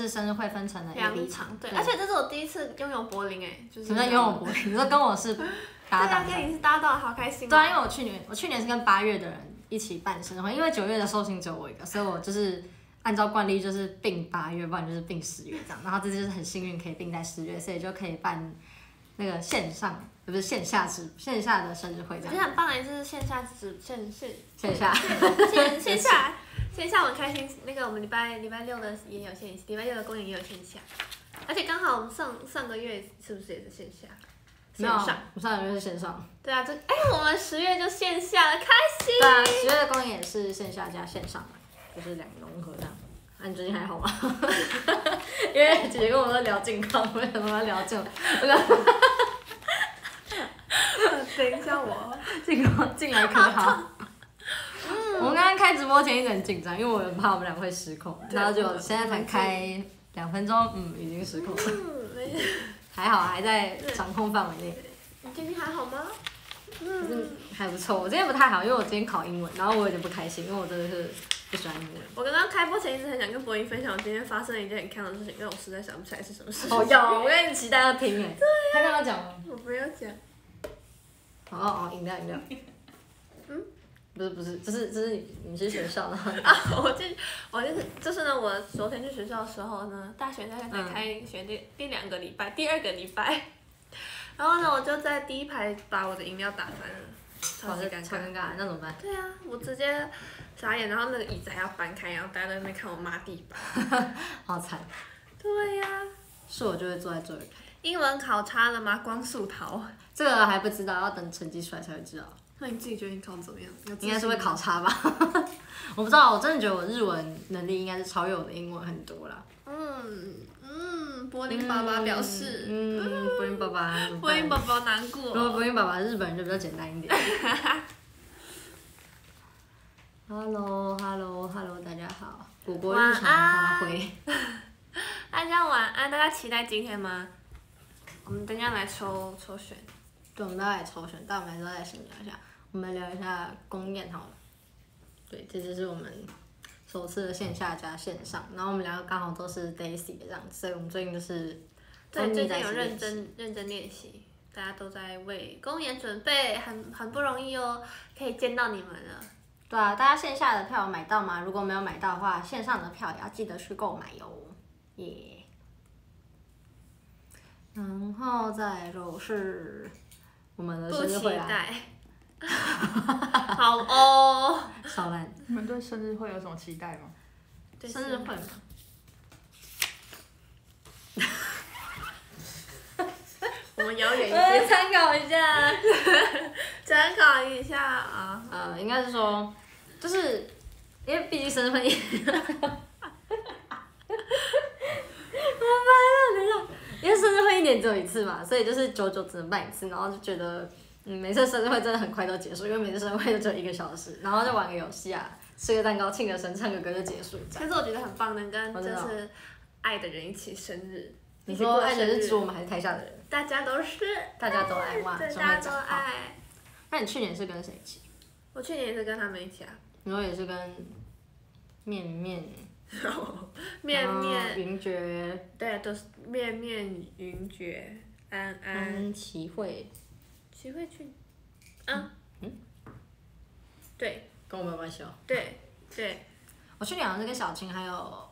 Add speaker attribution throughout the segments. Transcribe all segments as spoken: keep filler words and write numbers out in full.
Speaker 1: 次生日会分成了
Speaker 2: 两场，对，而且这是我第一次拥有柏林哎，就是。
Speaker 1: 什么叫拥有柏林？你说跟我是搭档？
Speaker 2: 对啊，跟你是搭档，好开心。
Speaker 1: 对啊，因为我去年我去年是跟八月的人一起办生日会，因为九月的寿星只有我一个，所以我就是按照惯例就是并八月，不然就是并十月这样。然后这就是很幸运可以并在十月，所以就可以办那个线上，不是线下直线下的生日会这样。
Speaker 2: 我觉得很棒的就是线下直线线
Speaker 1: 线下
Speaker 2: 线线下线下我很开心，那个我们礼拜礼拜六的也有线，礼拜六的公演也有线下，而且刚好我们上上个月是不是也是线下？
Speaker 1: 没有，我们上个月是线上。
Speaker 2: 对啊，这哎、欸，我们十月就线下了，开心。
Speaker 1: 对啊，十月的公演也是线下加线上的，就是两个融合这样。啊，你最近还好吗？因为姐姐跟我都聊近况，为什么要聊这种？
Speaker 2: 等一下我
Speaker 1: 近况进来可好？嗯、我们刚刚开直播前一直很紧张，因为我很怕我们俩会失控，然后就现在才开两分钟，嗯，已经失控了。嗯，还好还在掌控范围内。
Speaker 2: 你今天还好吗？
Speaker 1: 嗯，还不错。我今天不太好，因为我今天考英文，然后我有点不开心，因为我真的是不喜欢英文。
Speaker 2: 我刚刚开播前一直很想跟博音分享我今天发生了一件很看的事情，但我实在想不起来是什么事情。
Speaker 1: 哦，有，我跟你期待要听哎。对呀。他刚刚讲吗？
Speaker 2: 我不要讲。
Speaker 1: 哦哦，饮料饮料。嗯。不是不是，这是这是你你去学校的。
Speaker 2: 啊，我就我就是就是呢，我昨天去学校的时候呢，大学大概才开学第第两个礼拜，第二个礼拜，然后呢，我就在第一排把我的饮料打翻了，超级尴尬。超尴尬，那怎么办？对啊，我直接傻眼，然后那个椅子还要搬开，然后大家在那边看我抹地板。
Speaker 1: 好惨。
Speaker 2: 对呀、啊。
Speaker 1: 是我就会坐在最后一排。
Speaker 2: 英文考差了吗？光速逃。
Speaker 1: 这个还不知道，要等成绩出来才会知道。
Speaker 2: 那你自己觉得你考怎么样？
Speaker 1: 应该是会考差吧。我不知道，我真的觉得我日文能力应该是超越我的英文很多啦。
Speaker 2: 嗯嗯，柏林爸爸表示。
Speaker 1: 嗯，柏林爸爸。
Speaker 2: 柏林爸爸难过。
Speaker 1: 如果柏林爸爸日本人就比较简单一点。Hello Hello Hello， 大家好。果果日常发挥。
Speaker 2: 大家晚安，大家期待今天吗？我们等一下来抽抽选。
Speaker 1: 对，我们都来抽选，但我们还是要再闲聊一下。我们聊一下公演好了。对，这就是我们首次的线下加线上，然后我们两个刚好都是 Daisy 的这样子，所以我们最近就是
Speaker 2: 对最近有认真认真练习，大家都在为公演准备，很很不容易哦，可以见到你们了。
Speaker 1: 对啊，大家线下的票有买到吗？如果没有买到的话，线上的票也要记得去购买哟，耶、yeah。然后再就是我们的生日会啊。
Speaker 2: 不期待。好哦。
Speaker 1: 少烂。
Speaker 3: 你们对生日会有什么期待吗？
Speaker 1: 对生日会吗？
Speaker 2: 我们遥远一些，
Speaker 1: 参考一下。
Speaker 2: 参考一下啊。
Speaker 1: 呃，应该是说，就是因为毕竟生日会。我烦了，等一下。因为生日会一年只有一次嘛，所以就是久久只能办一次，然后就觉得，嗯，每次生日会真的很快都结束，因为每次生日会就只有一个小时，然后就玩个游戏啊，吃个蛋糕，庆个生，唱个歌就结束。
Speaker 2: 可是我觉得很棒，能跟就是爱的人一起生日。
Speaker 1: 你说爱的人是指我们还是台下的人？
Speaker 2: 大家都是。
Speaker 1: 大家都爱哇，
Speaker 2: 对，大家都爱。
Speaker 1: 那你去年是跟谁一起？
Speaker 2: 我去年也是跟他们一起啊。
Speaker 1: 你说也是跟面面。
Speaker 2: 面面
Speaker 1: 云爵，
Speaker 2: 对，都是面面云爵，安安，
Speaker 1: 齐慧，
Speaker 2: 齐慧去，啊，嗯，对，
Speaker 1: 跟我没有关系哦。
Speaker 2: 对对，
Speaker 1: 我去年好像是跟小青还有，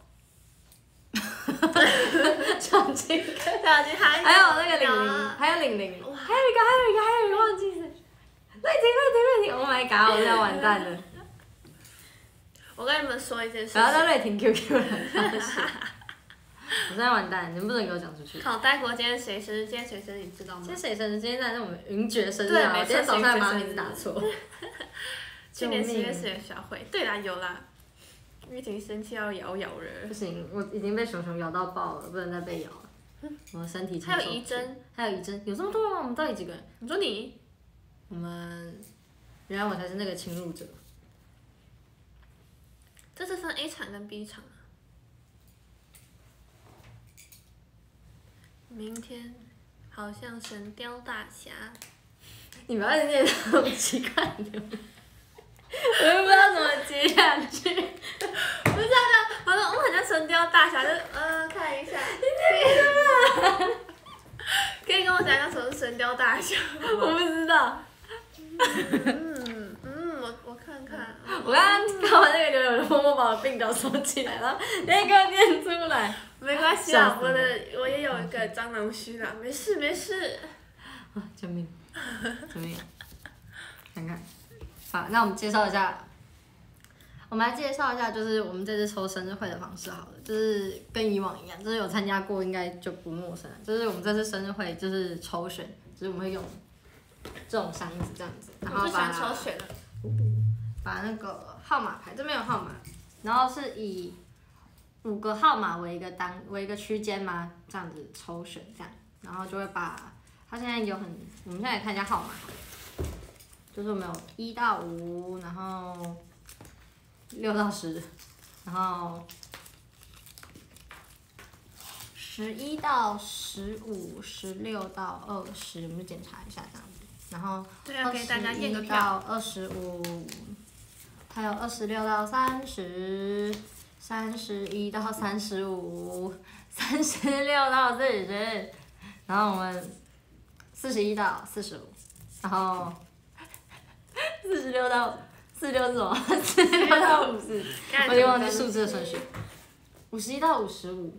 Speaker 1: 小青跟
Speaker 2: 小青还
Speaker 1: 还有那个玲玲，还有玲玲，还有一个还有一个还有一个忘记是，瑞婷瑞婷瑞婷 ，Oh my god， 我现在完蛋了。
Speaker 2: 我跟你们说一件事情。
Speaker 1: 不要再瑞婷 Q Q 了，我现在完蛋，你们不能给我讲出去。
Speaker 2: 好，戴国今天谁生日？今天谁生日？你知道吗？
Speaker 1: 今天谁生日？今天在我们云爵生日啊！我今天早上把名字打错。
Speaker 2: 去年十月十月小慧，对啦，有啦。玉婷生气要咬咬人。
Speaker 1: 不行，我已经被熊熊咬到爆了，不能再被咬了。我的身体承受不住。
Speaker 2: 还有仪针，
Speaker 1: 还有仪针，有这么多吗？我们到底几个人？
Speaker 2: 你说你？
Speaker 1: 我们，原来我才是那个侵入者。
Speaker 2: 这是分 A 场跟 B 场啊。明天好像神雕大侠。
Speaker 1: 你不要念这种奇怪的，我又不知道怎么接下去。
Speaker 2: 不是这样，我说我很像神雕大侠，就呃看神雕大侠？
Speaker 1: 我不知道。
Speaker 2: 嗯嗯，我我看看。
Speaker 1: 我刚刚看完那个留言，我就默默把我鬓角收起来了，那个念出来。
Speaker 2: 没关系啊，我的我也有一个蟑螂须啦，没事没事。
Speaker 1: 啊，救命！怎么样？看看。好，那我们介绍一下。我们来介绍一下，就是我们这次抽生日会的方式好了，就是跟以往一样，就是有参加过应该就不陌生了。就是我们这次生日会就是抽选，就是我们会用这种箱子这样子，然后把
Speaker 2: 抽选的，
Speaker 1: 把那个号码牌这边有号码，然后是以五个号码为一个单为一个区间嘛，这样子抽选这样，然后就会把它现在有很，我们现在来看一下号码好了，就是我们有一到五，然后六到十，然后十一到十五，十六到二十，我们就检查一下这样子，然后
Speaker 2: 对，要给大家验个
Speaker 1: 到
Speaker 2: 票。
Speaker 1: 二十五，还有二十六到三十，三十一到三十五，三十六到四十，然后我们四十一到四十五，然后四十六到四十六是什么？四十六到五十，我已经忘记数字的顺序。五十一到五十五，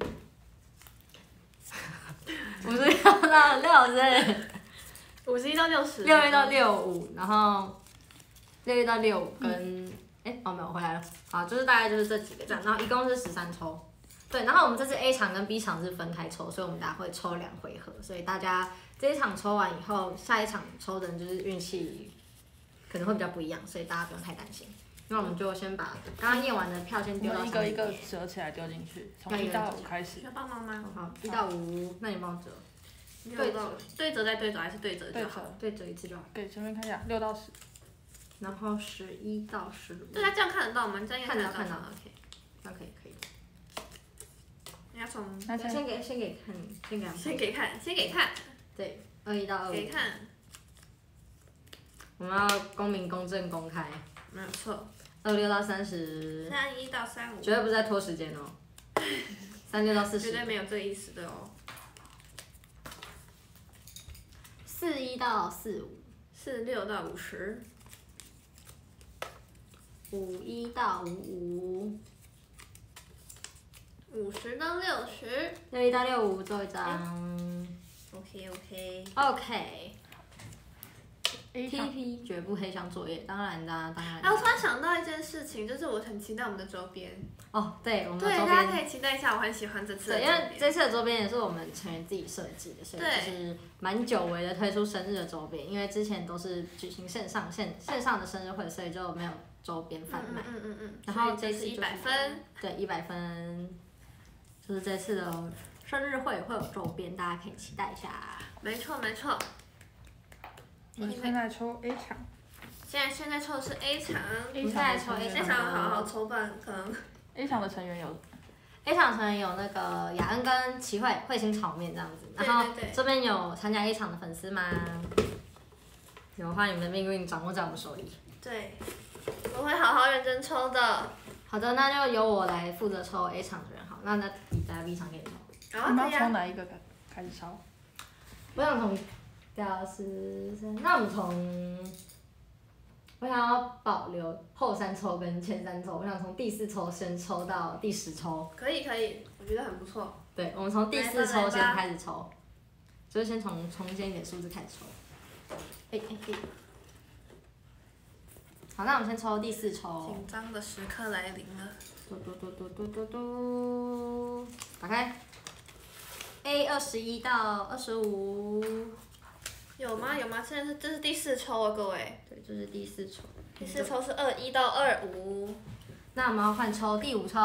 Speaker 1: 五十一到六十，
Speaker 2: 五十一到六十。
Speaker 1: 六一到六五，然后六一到六五跟哎、嗯、哦没有回来了，好，就是大概就是这几个这样，然后一共是十三抽。对，然后我们这次 A 场跟 B 场是分开抽，所以我们大家会抽两回合，所以大家这一场抽完以后，下一场抽的人就是运气可能会比较不一样，所以大家不用太担心。那我们就先把刚刚验完的票先丢到
Speaker 3: 一个一个折起来丢进去，从一到五开始。
Speaker 2: 要帮忙吗？
Speaker 1: 好，一到五，那你帮我折。
Speaker 2: 对折，对折再对折还是对折就好？
Speaker 1: 对折一次就好。
Speaker 3: 对，前面看一下，六到十。
Speaker 1: 然后十一到十五。
Speaker 2: 对，他这样看得到吗？这样
Speaker 1: 看
Speaker 2: 得到
Speaker 1: 看到 ，OK， 那可以可以。
Speaker 2: 你要从
Speaker 1: 先给先给看，先给
Speaker 2: 先给看，先给看。
Speaker 1: 对，二一到二五。
Speaker 2: 给看。
Speaker 1: 我们要公平、公正、公开。
Speaker 2: 没有错。
Speaker 1: 二六到三十。
Speaker 2: 三一到三五。
Speaker 1: 绝对不是在拖时间哦。三六到四十。
Speaker 2: 绝对没有这个意思的哦。
Speaker 1: 四一到四五。
Speaker 2: 四六到五十。
Speaker 1: 五一到五五。
Speaker 2: 五十到六十。
Speaker 1: 六一到六五做一张。
Speaker 2: OK OK。
Speaker 1: OK。P P 绝不黑箱作业，当然啦，当然。
Speaker 2: 哎，我突然想到一件事情，就是我很期待我们的周边。
Speaker 1: 哦，对，我们的
Speaker 2: 对，
Speaker 1: 周边。
Speaker 2: 大家可以期待一下，我很喜欢这次的周边。
Speaker 1: 对，因为这次的周边也是我们成员自己设计的，所以就是蛮久违的推出生日的周边。因为之前都是举行线上线线上的生日会，所以就没有周边贩卖。
Speaker 2: 嗯嗯嗯。
Speaker 1: 然后这次
Speaker 2: 一百分。
Speaker 1: 对，一百分。就是这次的生日会会有周边，大家可以期待一下。
Speaker 2: 没错没错。
Speaker 3: 我们现在抽 A 场。
Speaker 2: 现在现在抽的是 A 场。
Speaker 1: A 场抽 A
Speaker 2: 场好好筹办，可能。
Speaker 3: A 场的成员有。
Speaker 1: A 场成员有那个雅恩跟齐慧慧心炒面这样子，然后这边有参加 A 场的粉丝吗？有的话，你们的命运掌握在我们手里。
Speaker 2: 对，我会好好认真抽的。
Speaker 1: 好的，那就由我来负责抽 A 场的人好，那那大家 B 场给你抽。
Speaker 2: 好，
Speaker 3: 你们要从哪一个开开始抽？
Speaker 1: 我想从屌丝生，那我们从，我想要保留后三抽跟前三抽，我想从第四抽先抽到第十抽。
Speaker 2: 可以可以，我觉得很不错。
Speaker 1: 对，我们从第四抽先开始抽，就是先从中间一点数字开始抽。哎哎哎。好，那我们先抽第四抽。
Speaker 2: 紧张的时刻来临了。
Speaker 1: 嘟嘟嘟嘟嘟嘟嘟，打开。A 二十一到二十五。
Speaker 2: 有吗？有吗？现在是这是第四抽啊，各位。
Speaker 1: 对，这是第四抽。
Speaker 2: 第四抽是二一到二五。
Speaker 1: 那我们要换抽第五抽。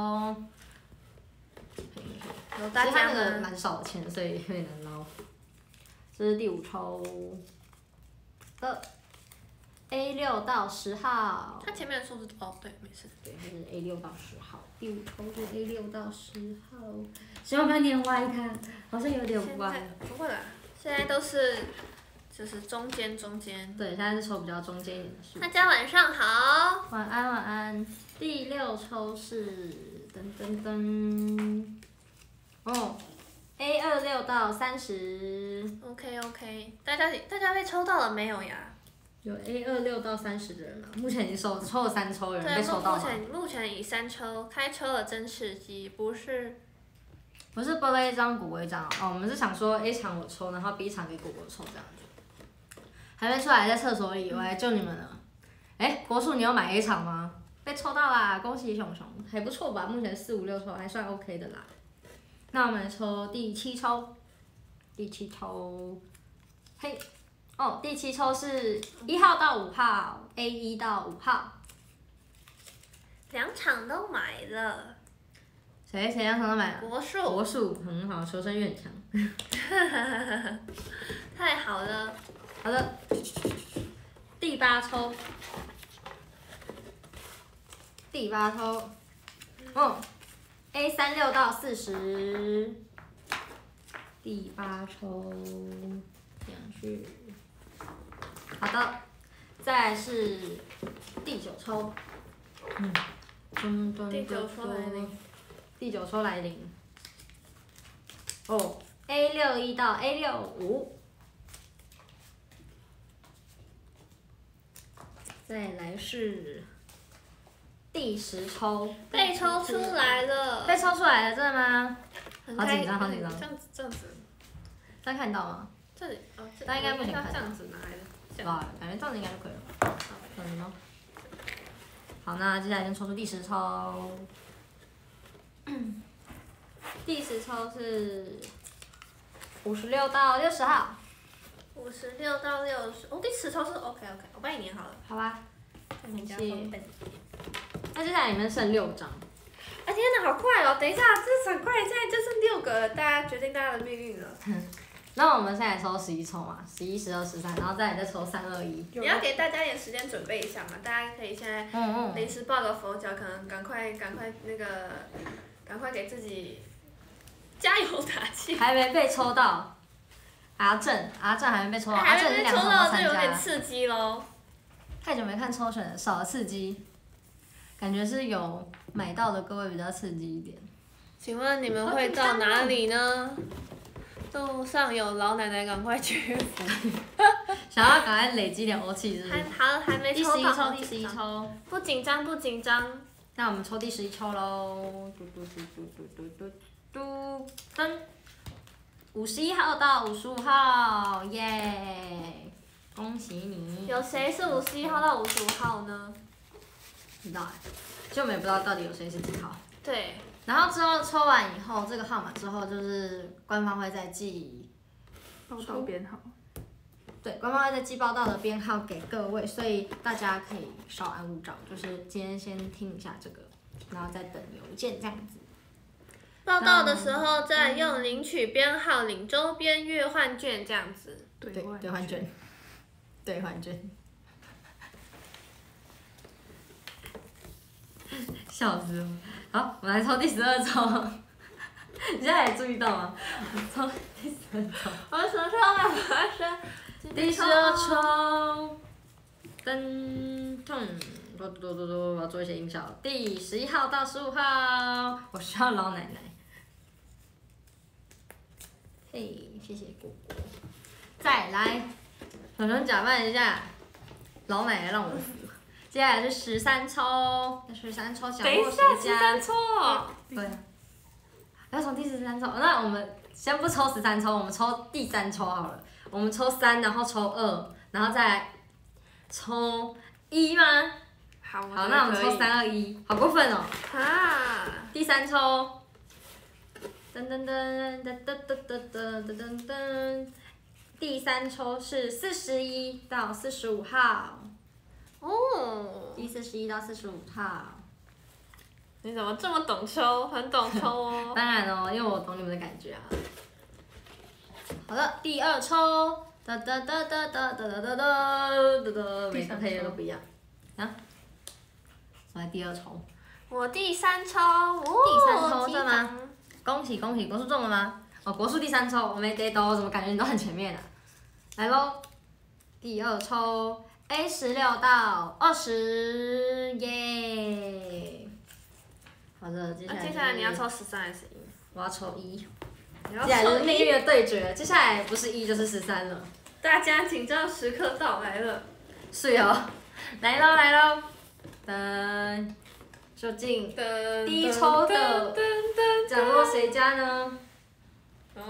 Speaker 2: 有大家
Speaker 1: 那个蛮少的钱，所以有点难捞。这是第五抽的 A 六到十号。
Speaker 2: 它前面的数字哦，对，没事。
Speaker 1: 对，它是 A 六到十号。第五抽是 A 六到十号。希望不要念歪它，好像有点歪。
Speaker 2: 不会啦，现在都是就是中间中间。
Speaker 1: 对，现在是抽比较中间一点的数。
Speaker 2: 大家晚上好。
Speaker 1: 晚安晚安。第六抽是噔噔噔。哦 ，A 二六六到三十。
Speaker 2: OK OK，大家大家被抽到了没有呀？
Speaker 1: 有 A 二六到三十的人吗？目前已经抽抽了三抽，有人
Speaker 2: 对，
Speaker 1: 被抽到吗？
Speaker 2: 目目前目前以三抽开抽了真刺激，不是。
Speaker 1: 不是波雷张、果威张哦，我们是想说 A 场我抽，然后 B 场给果果抽这样子。还没出来，在厕所里，我来救你们了。哎，国树你有买 A 场吗？被抽到啦，恭喜熊熊，还不错吧？目前四五六抽还算 OK 的啦。那我们抽第七抽，第七抽，嘿，哦，第七抽是一号到五号 ，A 一到五号。
Speaker 2: 两场都买了。
Speaker 1: 谁谁两场都买了？
Speaker 2: 国树。
Speaker 1: 国树很好，求生欲很强。
Speaker 2: 太好了。
Speaker 1: 好的，第八抽，第八抽，哦 ，A 三六到四十，第八抽，这样去，好的，再来是第九抽，嗯，咚咚
Speaker 2: 第九抽来临，
Speaker 1: 第九抽来临，哦 ，A 六一到 A 六五。再来是第十抽，
Speaker 2: 被抽出来了。
Speaker 1: 被抽出来了，真的吗？
Speaker 2: 很开
Speaker 1: 好紧张，好紧张。
Speaker 2: 这样子，这样子。
Speaker 1: 大家看到吗？
Speaker 2: 这里哦，这
Speaker 1: 大家应该目前看到
Speaker 2: 这样子拿来的。这样
Speaker 1: 哇，感觉这样子应该就可以了。可能哦。好，那接下来先抽出第十抽。第十抽是五十六到六十号。
Speaker 2: 五十六到六十，哦，第十抽是 OK OK，我帮你粘好了。
Speaker 1: 好吧。
Speaker 2: 看你家
Speaker 1: 谢谢
Speaker 2: 方便。
Speaker 1: 那接下来你们剩六张。
Speaker 2: 哎，天哪，好快哦！等一下，这很快，现在就剩六个了，大家决定大家的命运了。
Speaker 1: 那我们现在抽十一抽嘛，十一、十二、十三，然后再来再抽三二一。
Speaker 2: 你要给大家点时间准备一下嘛，大家可以现在
Speaker 1: 嗯嗯。
Speaker 2: 临时抱个佛脚，可能赶快赶快那个，赶快给自己加油打气。
Speaker 1: 还没被抽到。阿正，阿正还没被抽到，阿正是两
Speaker 2: 抽到
Speaker 1: 场都参
Speaker 2: 就有点
Speaker 1: 加。
Speaker 2: 刺激喽。
Speaker 1: 太久没看抽选了，少了刺激，感觉是有买到的各位比较刺激一点。
Speaker 2: 请问你们会到哪里呢？路上有老奶奶，赶快去扶。
Speaker 1: 想要赶快累积点欧气，是不是？
Speaker 2: 还好还没
Speaker 1: 第
Speaker 2: 抽到。
Speaker 1: 十一抽，第十一抽。
Speaker 2: 不紧张不紧张。
Speaker 1: 那我们抽第十一抽喽，嘟嘟嘟嘟嘟嘟嘟嘟，噔，五十一号到五十五号，耶！恭喜你。
Speaker 2: 有谁是五十一号到五十五号呢？
Speaker 1: 不知道哎，就我们也不知道到底有谁是几号。
Speaker 2: 对。
Speaker 1: 然后之后抽完以后，这个号码之后就是官方会再寄
Speaker 3: 报到编号。
Speaker 1: 对，官方会再寄报道的编号给各位，所以大家可以稍安勿躁，就是今天先听一下这个，然后再等邮件这样子。
Speaker 2: 报到的时候再用领取编号领周边月换券这样子。
Speaker 1: 对，兑换券。兑换券。笑死我！好，我们来抽第十二抽。你现在有注意到吗？抽第十二抽。
Speaker 2: 我什么时候办法生？
Speaker 1: 第十二抽，噔咚，嘟嘟嘟嘟，我要做一些音效。第十一号到十五号，我需要老奶奶。嘿，谢谢果果。再来，小熊假扮一下，老奶奶让我扶。接下来是十三抽，十三抽小莫十
Speaker 2: 十三抽。
Speaker 1: 对。要从第十三抽，那我们先不抽十三抽，我们抽第三抽好了。我们抽三，然后抽二，然后再抽一吗？
Speaker 2: 好，
Speaker 1: 好，那我们抽三二一，好过分哦。
Speaker 2: 啊。
Speaker 1: 第三抽，噔噔噔噔噔噔噔噔噔噔噔，第三抽是四十一到四十五号。
Speaker 2: 哦。
Speaker 1: 第四十一到四十五号。
Speaker 2: 你怎么这么懂抽？很懂抽哦。
Speaker 1: 当然哦，因为我懂你们的感觉啊。好的，第二抽，哒哒哒哒哒哒哒哒哒哒哒，每个配乐都不一样。啊，我来第二抽。
Speaker 2: 我第三抽，哦，
Speaker 1: 第三抽
Speaker 2: 对
Speaker 1: 对吗？恭喜恭喜，国术中了吗？哦，国术第三抽，我没得到，怎么感觉你都很前面啊？来喽，第二抽 A 十六到二十，耶！好的，接下来、
Speaker 2: 接下来你要抽十三还是一？
Speaker 1: 我要抽一。
Speaker 2: 然后
Speaker 1: 接下来就是命
Speaker 2: 抽一，
Speaker 1: 运的对决，接下来不是一就是十三了。
Speaker 2: 大家紧张时刻到来了。
Speaker 1: 是哦，来喽来喽，噔，究竟
Speaker 2: 噔
Speaker 1: 第一抽的
Speaker 2: 噔噔噔
Speaker 1: 掌握谁家呢？
Speaker 2: 哦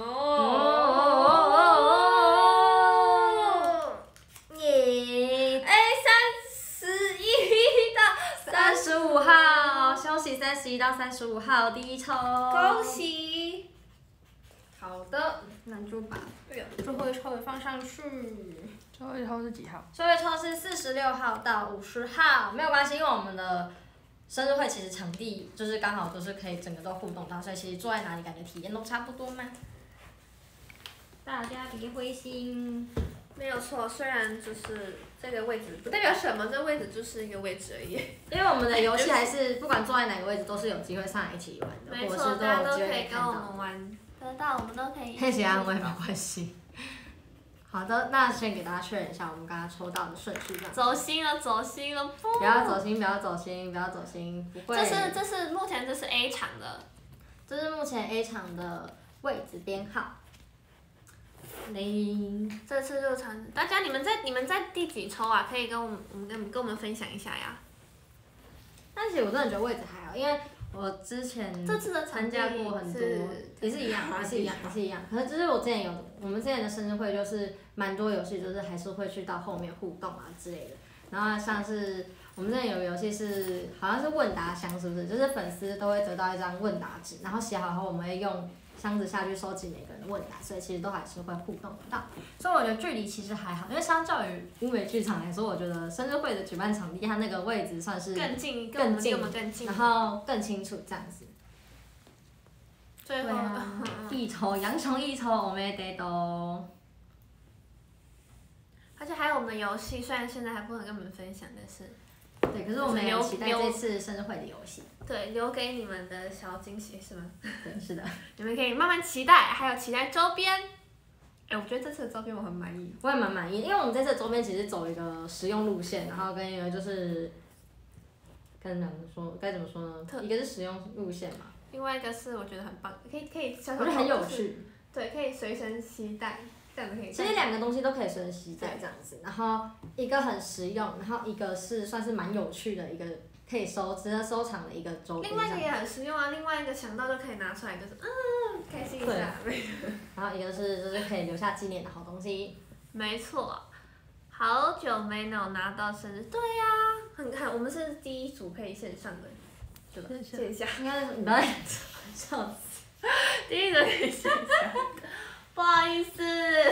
Speaker 1: 哦，耶！
Speaker 2: 哎，三十一到
Speaker 1: 三十五号，恭喜三十一到三十五号第一抽，
Speaker 2: 恭！喜！
Speaker 1: 好的，那就把
Speaker 2: 哎呦，
Speaker 1: 最后一抽也放上去。
Speaker 3: 最后一抽是几号？
Speaker 1: 最后一抽是四十六号到五十号，没有关系，因为我们的生日会其实场地就是刚好都是可以整个都互动到，所以其实坐在哪里感觉体验都差不多嘛。大家别灰心。
Speaker 2: 没有错，虽然就是这个位置不代表什么，这位置就是一个位置而已。
Speaker 1: 因为我们的游戏还是不管坐在哪个位置都是有机会上来一起玩的，
Speaker 2: 没错，
Speaker 1: 或者是都
Speaker 2: 大家
Speaker 1: 有机会
Speaker 2: 都可以跟
Speaker 1: 看到
Speaker 2: 我们。玩得到，我们都可以。
Speaker 1: 可以写安慰没关系。好的，那先给大家确认一下我们刚刚抽到的顺序，这样。
Speaker 2: 走心了，走心了，不
Speaker 1: 不要走心，不要走心，不要走心，不会。
Speaker 2: 这是这是目前这是 A 场的，
Speaker 1: 这是目前 A 场的位置编号。零。
Speaker 2: 这次入场，大家你们在你们在第几抽啊？可以跟我们我们跟跟我们分享一下呀。
Speaker 1: 但其实我真的觉得位置还好，因为我之前
Speaker 2: 这次的场
Speaker 1: 参
Speaker 2: 地
Speaker 1: 加过很多，也是一样，也是一样，也是一样。可是就是我之前有，我们之前的生日会就是蛮多游戏，就是还是会去到后面互动啊之类的。然后像是我们之前有个游戏是好像是问答箱，是不是？就是粉丝都会得到一张问答纸，然后写好后我们会用箱子下去收集每个人的问答，所以其实都还是会互动得到。所以我觉得距离其实还好，因为相较于乌梅剧场来说，我觉得生日会的举办场地它那个位置算是
Speaker 2: 更近，
Speaker 1: 更近，
Speaker 2: 跟我们更近，
Speaker 1: 然后更清楚这样子。
Speaker 2: 最后、
Speaker 1: 啊、一抽羊虫一抽，我们也得都。
Speaker 2: 而且还有我们的游戏，虽然现在还不能跟你们分享，但是
Speaker 1: 对，可是我们也期待这次生日会的游戏。
Speaker 2: 对，留给你们的小惊喜是吗？
Speaker 1: 对，是的。
Speaker 2: 你们可以慢慢期待，还有期待周边。哎，我觉得这次的周边我很满意。
Speaker 1: 我也蛮满意，因为我们这次的周边其实走一个实用路线，然后跟一个就是跟怎么说，该怎么说呢？一个是实用路线嘛。
Speaker 2: 另外一个是我觉得很棒，可以可以小小。
Speaker 1: 我觉得很有趣。
Speaker 2: 对，可以随身携带，这样子可以。
Speaker 1: 其实两个东西都可以随身携带这样子，然后一个很实用，然后一个是算是蛮有趣的一个可以收值得收藏的一个周边。
Speaker 2: 另外一个也很实用啊，另外一个想到就可以拿出来，就是嗯开心一下。
Speaker 1: 然后一个是就是可以留下纪念的好东西。
Speaker 2: 没错，好久没有拿到生日，对呀、啊，很看我们是第一组可以线上的，
Speaker 1: 是吧？
Speaker 2: 线下。
Speaker 1: 应该是你不要笑死。
Speaker 2: 第一个可以线下，不好意思。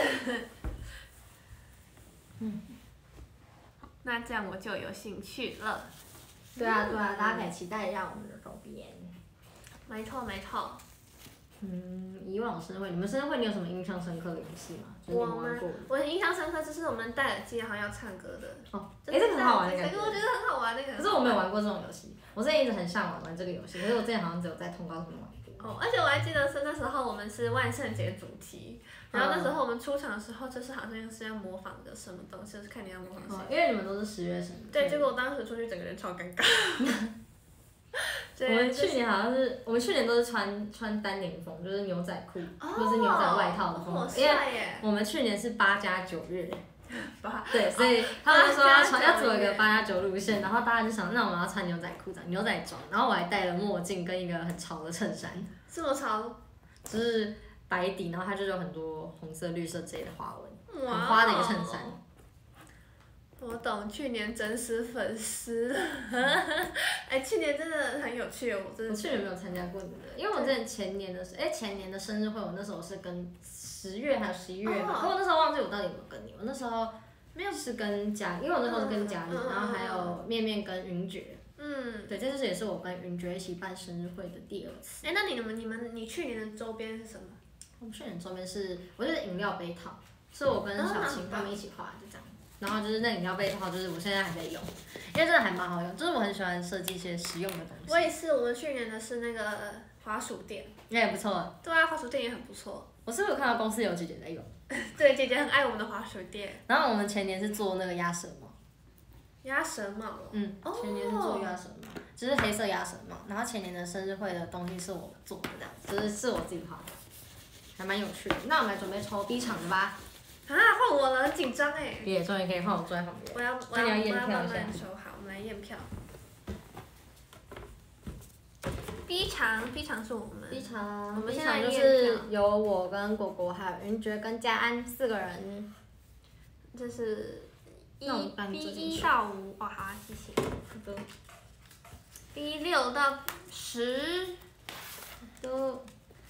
Speaker 1: 嗯。
Speaker 2: 那这样我就有兴趣了。
Speaker 1: 对啊对啊，大家可以期待一下我们的周边。
Speaker 2: 没错没错。
Speaker 1: 嗯，以往生日会，你们生日会你有什么印象深刻的游戏吗？就是你
Speaker 2: 我们
Speaker 1: 玩过的。
Speaker 2: 我印象深刻就是我们戴耳机然后要唱歌的。
Speaker 1: 哦，哎、这个很好玩的感觉。
Speaker 2: 这个我觉得很好玩那个。
Speaker 1: 可是我没有玩过这种游戏，我之前一直很向往玩这个游戏，可是我之前好像只有在通告上面玩过。
Speaker 2: 哦，而且我还记得是那时候我们是万圣节主题，然后那时候我们出场的时候就是好像是要模仿个什么东西，就是看你要模仿谁。
Speaker 1: 哦，因为你们都是十月生日。
Speaker 2: 对，结果我当时出去整个人超尴尬。
Speaker 1: 我们去年好像是，我们去年都是穿穿单领风，就是牛仔裤、
Speaker 2: 哦、
Speaker 1: 或者是牛仔外套的风格，
Speaker 2: 哦、
Speaker 1: 因为
Speaker 2: 我
Speaker 1: 们去年是八加九月。
Speaker 2: 八。
Speaker 1: 对，所以他们说要穿要走一个八加九路线，然后大家就想，那我们要穿牛仔裤、牛仔装，然后我还戴了墨镜跟一个很潮的衬衫。
Speaker 2: 这么潮？
Speaker 1: 就是白底，然后它就有很多红色、绿色之类的花纹，
Speaker 2: 很
Speaker 1: 花的一个衬衫。
Speaker 2: 我懂，去年真实粉丝。哎，去年真的很有趣哦，我真的。
Speaker 1: 我去年没有参加过你的，因为我之前前年的，哎、欸，前年的生日会，我那时候是跟十月还有十一月吧，可、哦、我那时候忘记我到底有没有跟你，我那时候没有是跟嘉，因为我那时候是跟嘉玲、嗯，然后还有面面跟云爵。嗯。对，这次也是我跟云爵一起办生日会的第二次。
Speaker 2: 哎、欸，那你们、你们、你去年的周边是什么？
Speaker 1: 我们去年周边是，我就是饮料杯套，是我跟小晴他们一起画的，就这样。然后就是那饮料杯套，就是我现在还在用，因为真的还蛮好用，就是我很喜欢设计一些实用的东西。
Speaker 2: 我也是，我们去年的是那个滑鼠垫，
Speaker 1: 那也不错。
Speaker 2: 对啊，滑鼠垫也很不错。
Speaker 1: 我是不是有看到公司有姐姐在用？
Speaker 2: 对，姐姐很爱我们的滑鼠垫。
Speaker 1: 然后我们前年是做那个鸭舌帽。
Speaker 2: 鸭舌帽。
Speaker 1: 嗯。前年是做鸭舌帽，就是黑色鸭舌帽。然后前年的生日会的东西是我做的，这样，就是是我自己画的。 还蛮有趣的。那我们来准备抽 B 场的吧。
Speaker 2: 啊，换我了，很紧张哎。
Speaker 1: 也终于可以换我坐在旁边。
Speaker 2: 我要我
Speaker 1: 那你要
Speaker 2: 要我要
Speaker 1: 验票一下
Speaker 2: 慢慢。抽，好，我们来验票。B 场 B 场是我们
Speaker 1: B 场，
Speaker 2: 我们
Speaker 1: B
Speaker 2: 现在
Speaker 1: 场就
Speaker 2: 验
Speaker 1: 是
Speaker 2: 票
Speaker 1: 有我跟果果还有云爵跟嘉安四个人。
Speaker 2: 这是一
Speaker 1: 那我们把
Speaker 2: B
Speaker 1: 你做进去
Speaker 2: 一到五，哇，好，谢谢。
Speaker 1: 都
Speaker 2: B 六到十
Speaker 1: 都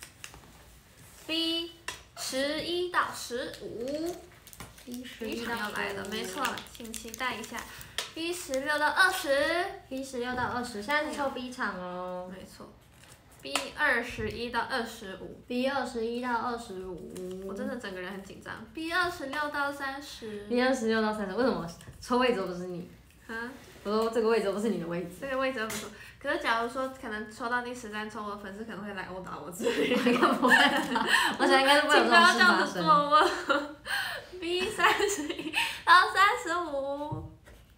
Speaker 2: ，B 十一到十五。
Speaker 1: B 十
Speaker 2: B
Speaker 1: 一到
Speaker 2: 场要来了，没错，
Speaker 1: 十五
Speaker 2: 请期待一下。B 十六到二十，
Speaker 1: B 十六到二十，现在是抽 B 场哦。
Speaker 2: 没错。B 二十一到二十五，
Speaker 1: B 二十一到二十五。
Speaker 2: 我真的整个人很紧张。B 二十六到三十，
Speaker 1: B 二十六到三十，为什么抽位置都不是你？
Speaker 2: 啊，
Speaker 1: 我说这个位置都不是你的位置。
Speaker 2: 这个位置都不错。可是假如说可能抽到第十三抽，我的粉丝可能会来殴打我之类的。
Speaker 1: 应该不会吧？我想应该是不会有
Speaker 2: 请不
Speaker 1: 这种事
Speaker 2: 要这样子
Speaker 1: 发生。
Speaker 2: 做我。B 三十一到三十五，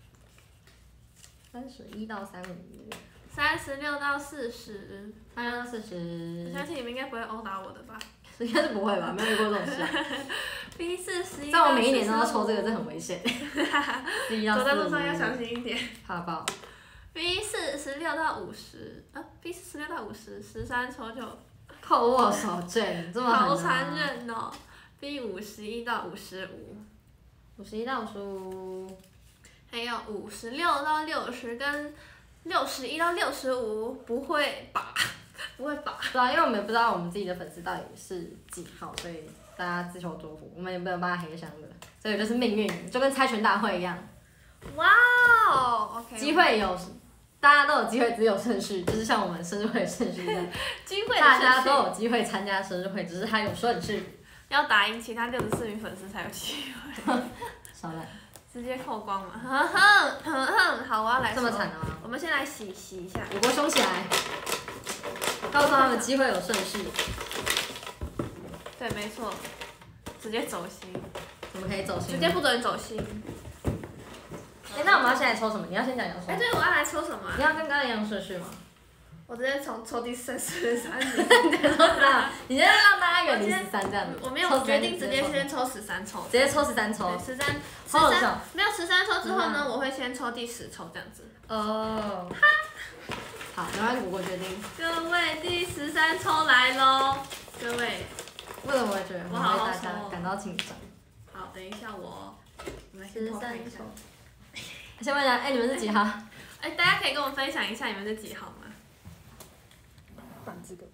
Speaker 1: 三十一到三五，
Speaker 2: 三十六到四十。
Speaker 1: 三十到四
Speaker 2: 我
Speaker 1: 十，
Speaker 2: 相信你们应该不会殴打我的吧
Speaker 1: 应该是不会吧？没有遇过这种事啊。
Speaker 2: ？B 四十一
Speaker 1: 在
Speaker 2: 到
Speaker 1: 我每一年都要抽这个，
Speaker 2: 四十五
Speaker 1: 这很危险。四一到
Speaker 2: 走在路
Speaker 1: 四
Speaker 2: 上要小
Speaker 1: 五，
Speaker 2: 心一点。
Speaker 1: 好不好？
Speaker 2: B 四十六到五十，啊，B 四十六到五十，十三抽就
Speaker 1: 扣握手卷，这么狠、啊、
Speaker 2: 好残忍哦。B 五十一到五十五，
Speaker 1: 五十一到五十五，
Speaker 2: 还有五十六到六十跟六十一到六十五，不会吧？不会吧？
Speaker 1: 对啊，因为我们也不知道我们自己的粉丝到底是几号，所以大家自求多福，我们也没有办法黑箱的，所以就是命运，就跟猜拳大会一样，
Speaker 2: 哇哦 ，OK，
Speaker 1: 机会有，大家都有机会，只有顺序，就是像我们生日会的顺序一样，
Speaker 2: 机会的
Speaker 1: 大家
Speaker 2: 顺序
Speaker 1: 都有机会参加生日会，只是它有顺序。
Speaker 2: 要打赢其他六十四名粉丝才有机会，
Speaker 1: 少来，
Speaker 2: 直接扣光嘛。哼哼哼哼，好，我要来。
Speaker 1: 这么惨的吗？
Speaker 2: 我们先来洗洗一下。
Speaker 1: 五波凶起来，告诉他们机会有顺序，
Speaker 2: 对，没错，直接走心，
Speaker 1: 我们可以走心。
Speaker 2: 直接不准走心。
Speaker 1: 哎、那我们要现在抽什么？你要先讲你要抽
Speaker 2: 哎、。对，我要来抽什么啊、
Speaker 1: 你要跟刚刚一样顺序吗？
Speaker 2: 我直接从抽第三十三名。
Speaker 1: 你现在让大家远离十三这样子。
Speaker 2: 我没有
Speaker 1: 抽13
Speaker 2: 决定直接
Speaker 1: 抽
Speaker 2: 先抽十三抽。
Speaker 1: 直接抽十三抽
Speaker 2: 对，。十三，十三
Speaker 1: 好好笑，
Speaker 2: 没有十三抽之后呢，
Speaker 1: 嗯
Speaker 2: 我会先抽第十抽这样子。
Speaker 1: 哦。好，然后我决定。
Speaker 2: 各位，第十三抽来喽！各位，
Speaker 1: 为什么会觉得
Speaker 2: 我好好
Speaker 1: 会大家
Speaker 2: 抽哦
Speaker 1: 感到紧张？
Speaker 2: 好，等一下我，我们先
Speaker 1: 十三
Speaker 2: 偷看一下
Speaker 1: 抽。。先问一下，哎、你们是几号？
Speaker 2: 哎、大家可以跟我分享一下你们是几号吗？
Speaker 3: 半资格。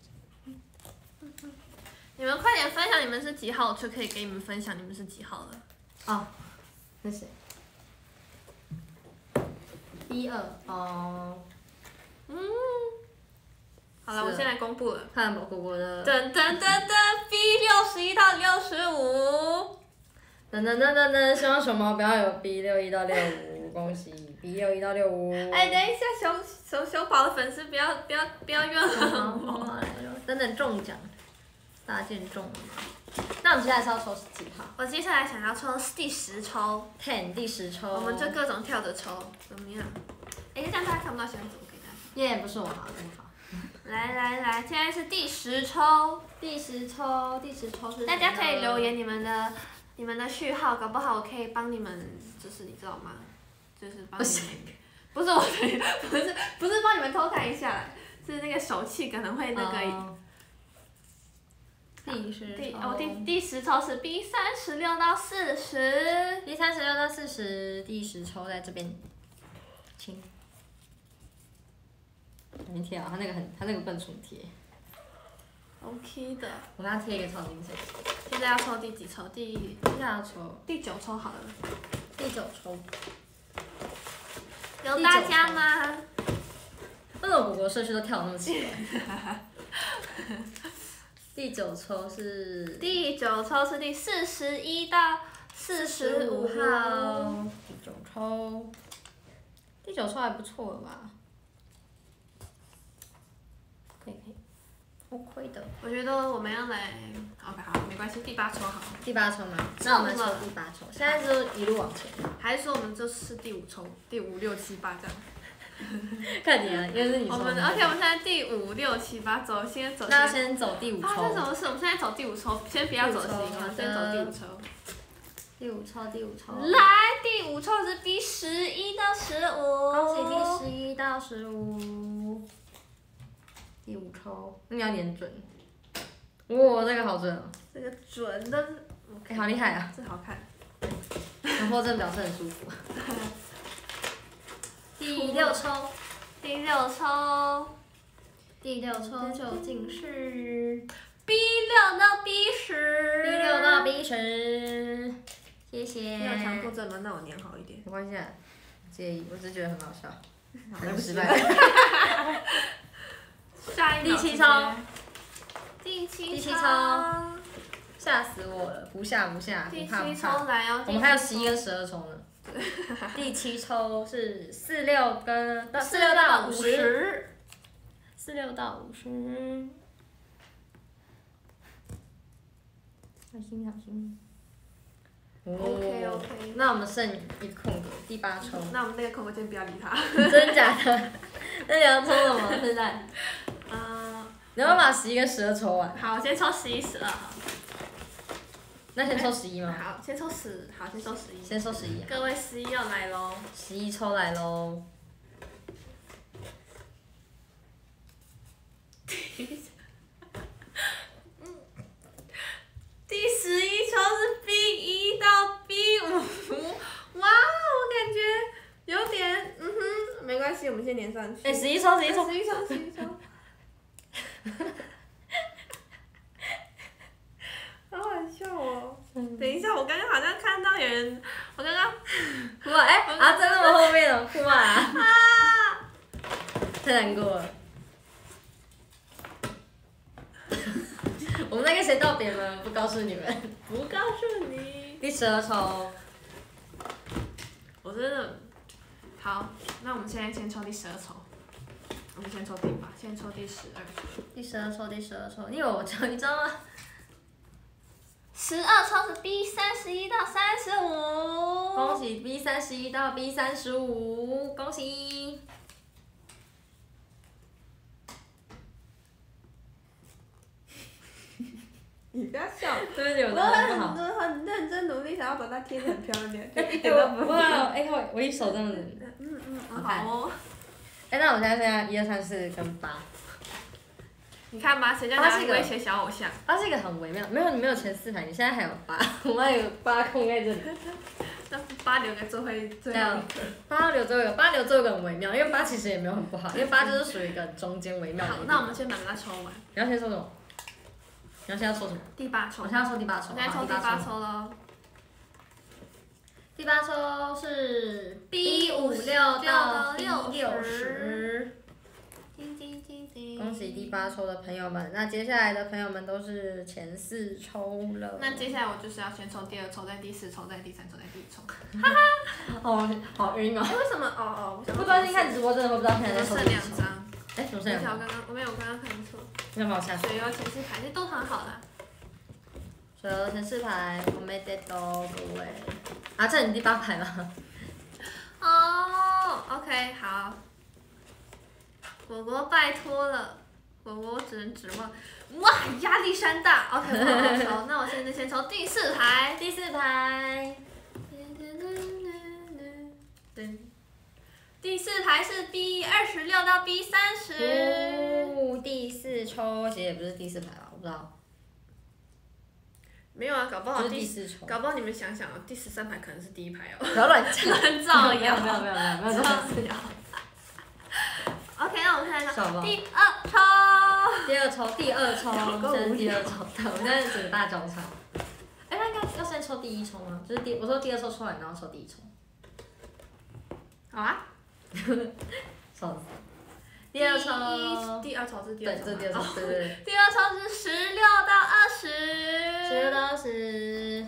Speaker 2: 你们快点分享你们是几号，我就可以给你们分享你们是几号了。
Speaker 1: 哦，那谁？一二哦。
Speaker 2: 嗯，好了，
Speaker 1: 是
Speaker 2: 我先来公布了。
Speaker 1: 看果果的。
Speaker 2: 噔噔噔噔，B 六十一到六十五。
Speaker 1: 噔噔噔噔噔，希望熊猫不要有 B 六一到六五，恭喜 B 六一到六五。
Speaker 2: 哎，等一下，熊熊熊宝的粉丝不要不要不要怨恨我。
Speaker 1: 等等中奖，大件中了吗？那我们接下来是要抽几号
Speaker 2: 我接下来想要抽第十抽，
Speaker 1: ？Ten 第十抽。
Speaker 2: 我们就各种跳着抽，怎么样？哎，这样大家看不到现在怎么给大家？
Speaker 1: 耶，不是我好，真好。
Speaker 2: 来来来，现在是第十抽，
Speaker 1: 第十抽，第十抽是
Speaker 2: 大家可以留言你们的你们的序号，搞不好我可以帮你们，就是你知道吗？就是帮你们，不是我的，不是不是帮你们偷看一下，是那个手气可能会那个。
Speaker 1: 哦第十
Speaker 2: 第
Speaker 1: 抽。
Speaker 2: 哦第第十抽是 B 三十六到四十，
Speaker 1: 第三十六到四十，第十抽在这边，请。没贴啊，他那个很，他那个笨重贴。
Speaker 2: OK 的。
Speaker 1: 我给他贴一个超精神。
Speaker 2: 现在要抽第几抽？第
Speaker 1: 接下来要抽
Speaker 2: 第九抽好了。
Speaker 1: 第九抽。
Speaker 2: 有大家吗？
Speaker 1: 为什么果果顺序都跳得那么奇怪？第九抽是
Speaker 2: 第九抽是第四十一到四十五号。
Speaker 1: 第九抽，第九抽还不错了吧？可以可以，OK 的。
Speaker 2: 我觉得我们要来 ，OK 好，没关系，第八抽好了。
Speaker 1: 第八抽吗？那我们抽第八抽，现在就一路往前。
Speaker 2: 还是说我们这是第五抽，第五六七八这样？
Speaker 1: 看你啊，因为是你抽。
Speaker 2: 我们 OK， 我们现在第五六七八走，先走。
Speaker 1: 那先走第五抽。
Speaker 2: 发生什么事？我们现在走第五抽，先不要走十一个，先走第五抽。
Speaker 1: 第五抽，第五抽。
Speaker 2: 来，第五抽是 B 十一到十五。
Speaker 1: 恭喜 B 十一到十五。第五抽，那你要连准。哇，这个好准哦。
Speaker 2: 这个准的，
Speaker 1: 哎，好厉害啊！
Speaker 2: 这好看。
Speaker 1: 强迫症表示很舒服。第六抽，
Speaker 2: 第六抽，
Speaker 1: 第六抽究竟是
Speaker 2: B 六到 B 十。
Speaker 1: B 六到 B 十，谢谢。
Speaker 2: 你有强迫症吗？那我念好一点。
Speaker 1: 没关系啊，不介意，我只是觉得很好笑。很失败。
Speaker 2: 下一
Speaker 1: 第七抽，
Speaker 2: 第七
Speaker 1: 第七抽，吓死我了！不下不下，不怕不怕。我们还有十一跟十二抽呢。第七抽是四六跟四六到五十，四六到五十。小心小心。
Speaker 2: OK OK。
Speaker 1: 那我们剩一个空格，第八抽。
Speaker 2: 那我们那个空格先不要理它。
Speaker 1: 真假的？那你要抽什么？现在？
Speaker 2: 嗯。
Speaker 1: 你要不要把十一跟十二抽完？
Speaker 2: 好，我先抽十一、十二。
Speaker 1: 那先抽十一吗？
Speaker 2: 好，先抽十，好，先抽十一。
Speaker 1: 先抽十一。
Speaker 2: 各位十一要来喽！
Speaker 1: 十一抽来喽。
Speaker 2: 第十一抽是 B 一到 B 五，哇，我感觉有点，嗯哼，没关系，我们先连上去。
Speaker 1: 哎，十一抽，十一抽，
Speaker 2: 十一抽，十一抽。好好笑哦！等一下，我刚刚好像看到有人，我刚刚，
Speaker 1: 哇，哎，啊，在那么后面了，哭啊！啊！太难过了。我们那个谁道别吗？不告诉你们。
Speaker 2: 不告诉你。
Speaker 1: 第十二抽。
Speaker 2: 我真的，好，那我们现在先抽第十二抽。我们先抽第八，先抽第十二抽。
Speaker 1: 第十二抽，第十二抽，你有我抽一张吗？
Speaker 2: 十二抽是 B 三十一到三十五。
Speaker 1: 恭喜 B 三十一到 B 三十五，恭喜！
Speaker 2: 你不要笑，
Speaker 1: 对不起，我
Speaker 2: 我
Speaker 1: 很
Speaker 2: 很很认真努力，想要把它贴得很漂亮，就一点都不
Speaker 1: 哇，哎，我我一手这样子。
Speaker 2: 嗯嗯，好哦。
Speaker 1: 哎，那我现在剩下一二三四跟八。
Speaker 2: 你看吧，谁叫他是威胁小偶像？
Speaker 1: 它是一个很微妙，没有你没有前四排，你现在还有八，我们还有八空在这里。
Speaker 2: 那八留给最后一最后一个。
Speaker 1: 八留最后一个，八留最后一个很微妙，因为八其实也没有很不好，因为八就是属于一个中间微妙的。
Speaker 2: 好，那我们先把它抽完。
Speaker 1: 你要先抽什么？你要先要抽什么？
Speaker 2: 第八抽。
Speaker 1: 我现在抽第八抽。
Speaker 2: 我现在抽第八抽喽。
Speaker 1: 第八抽是 B 五六到 B 六十。恭喜第八抽的朋友们，那接下来的朋友们都是前四抽了。
Speaker 2: 那接下来我就是要先抽第二抽，再第四抽，再第三抽，再第五抽。
Speaker 1: 哈哈，好好晕哦。
Speaker 2: 哎，为什么？哦哦，
Speaker 1: 不专心看直播真的会不知道现在在抽
Speaker 2: 剩两张。
Speaker 1: 哎，怎么剩两张？
Speaker 2: 我刚刚我没有，我刚刚看错。
Speaker 1: 你要帮我下。
Speaker 2: 水油前四排，这都很好啦。
Speaker 1: 水油前四排，我没得到各位。啊，这你第八排吗？
Speaker 2: 哦 ，OK， 好。果果拜托了，果果我只能指望，哇，压力山大。OK， 不好抽，那我现在先抽第四排，
Speaker 1: 第四排。
Speaker 2: 第四排是 B 二十六到 B 三十。
Speaker 1: 哦，第四抽，其实也不是第四排吧，我不知道。
Speaker 2: 没有啊，搞不好
Speaker 1: 第四抽。
Speaker 2: 搞不好你们想想哦，第十三排可能是第一排哦。
Speaker 1: 不要乱讲。
Speaker 2: 乱造谣。
Speaker 1: 没有没有没有没有没有造谣。
Speaker 2: OK， 那我们现在
Speaker 1: 说
Speaker 2: 第二抽。
Speaker 1: 第二抽，第二抽，真是第二抽，对，我现在整个大交叉。哎，那应该要先抽第一抽吗？就是第，我说第二抽抽完，然后抽第一抽。
Speaker 2: 好啊。
Speaker 1: 笑死。第二抽。
Speaker 2: 第二抽是第二抽。
Speaker 1: 对，这第二抽，对对对。
Speaker 2: 第二抽是十六到二十。
Speaker 1: 十六到二十。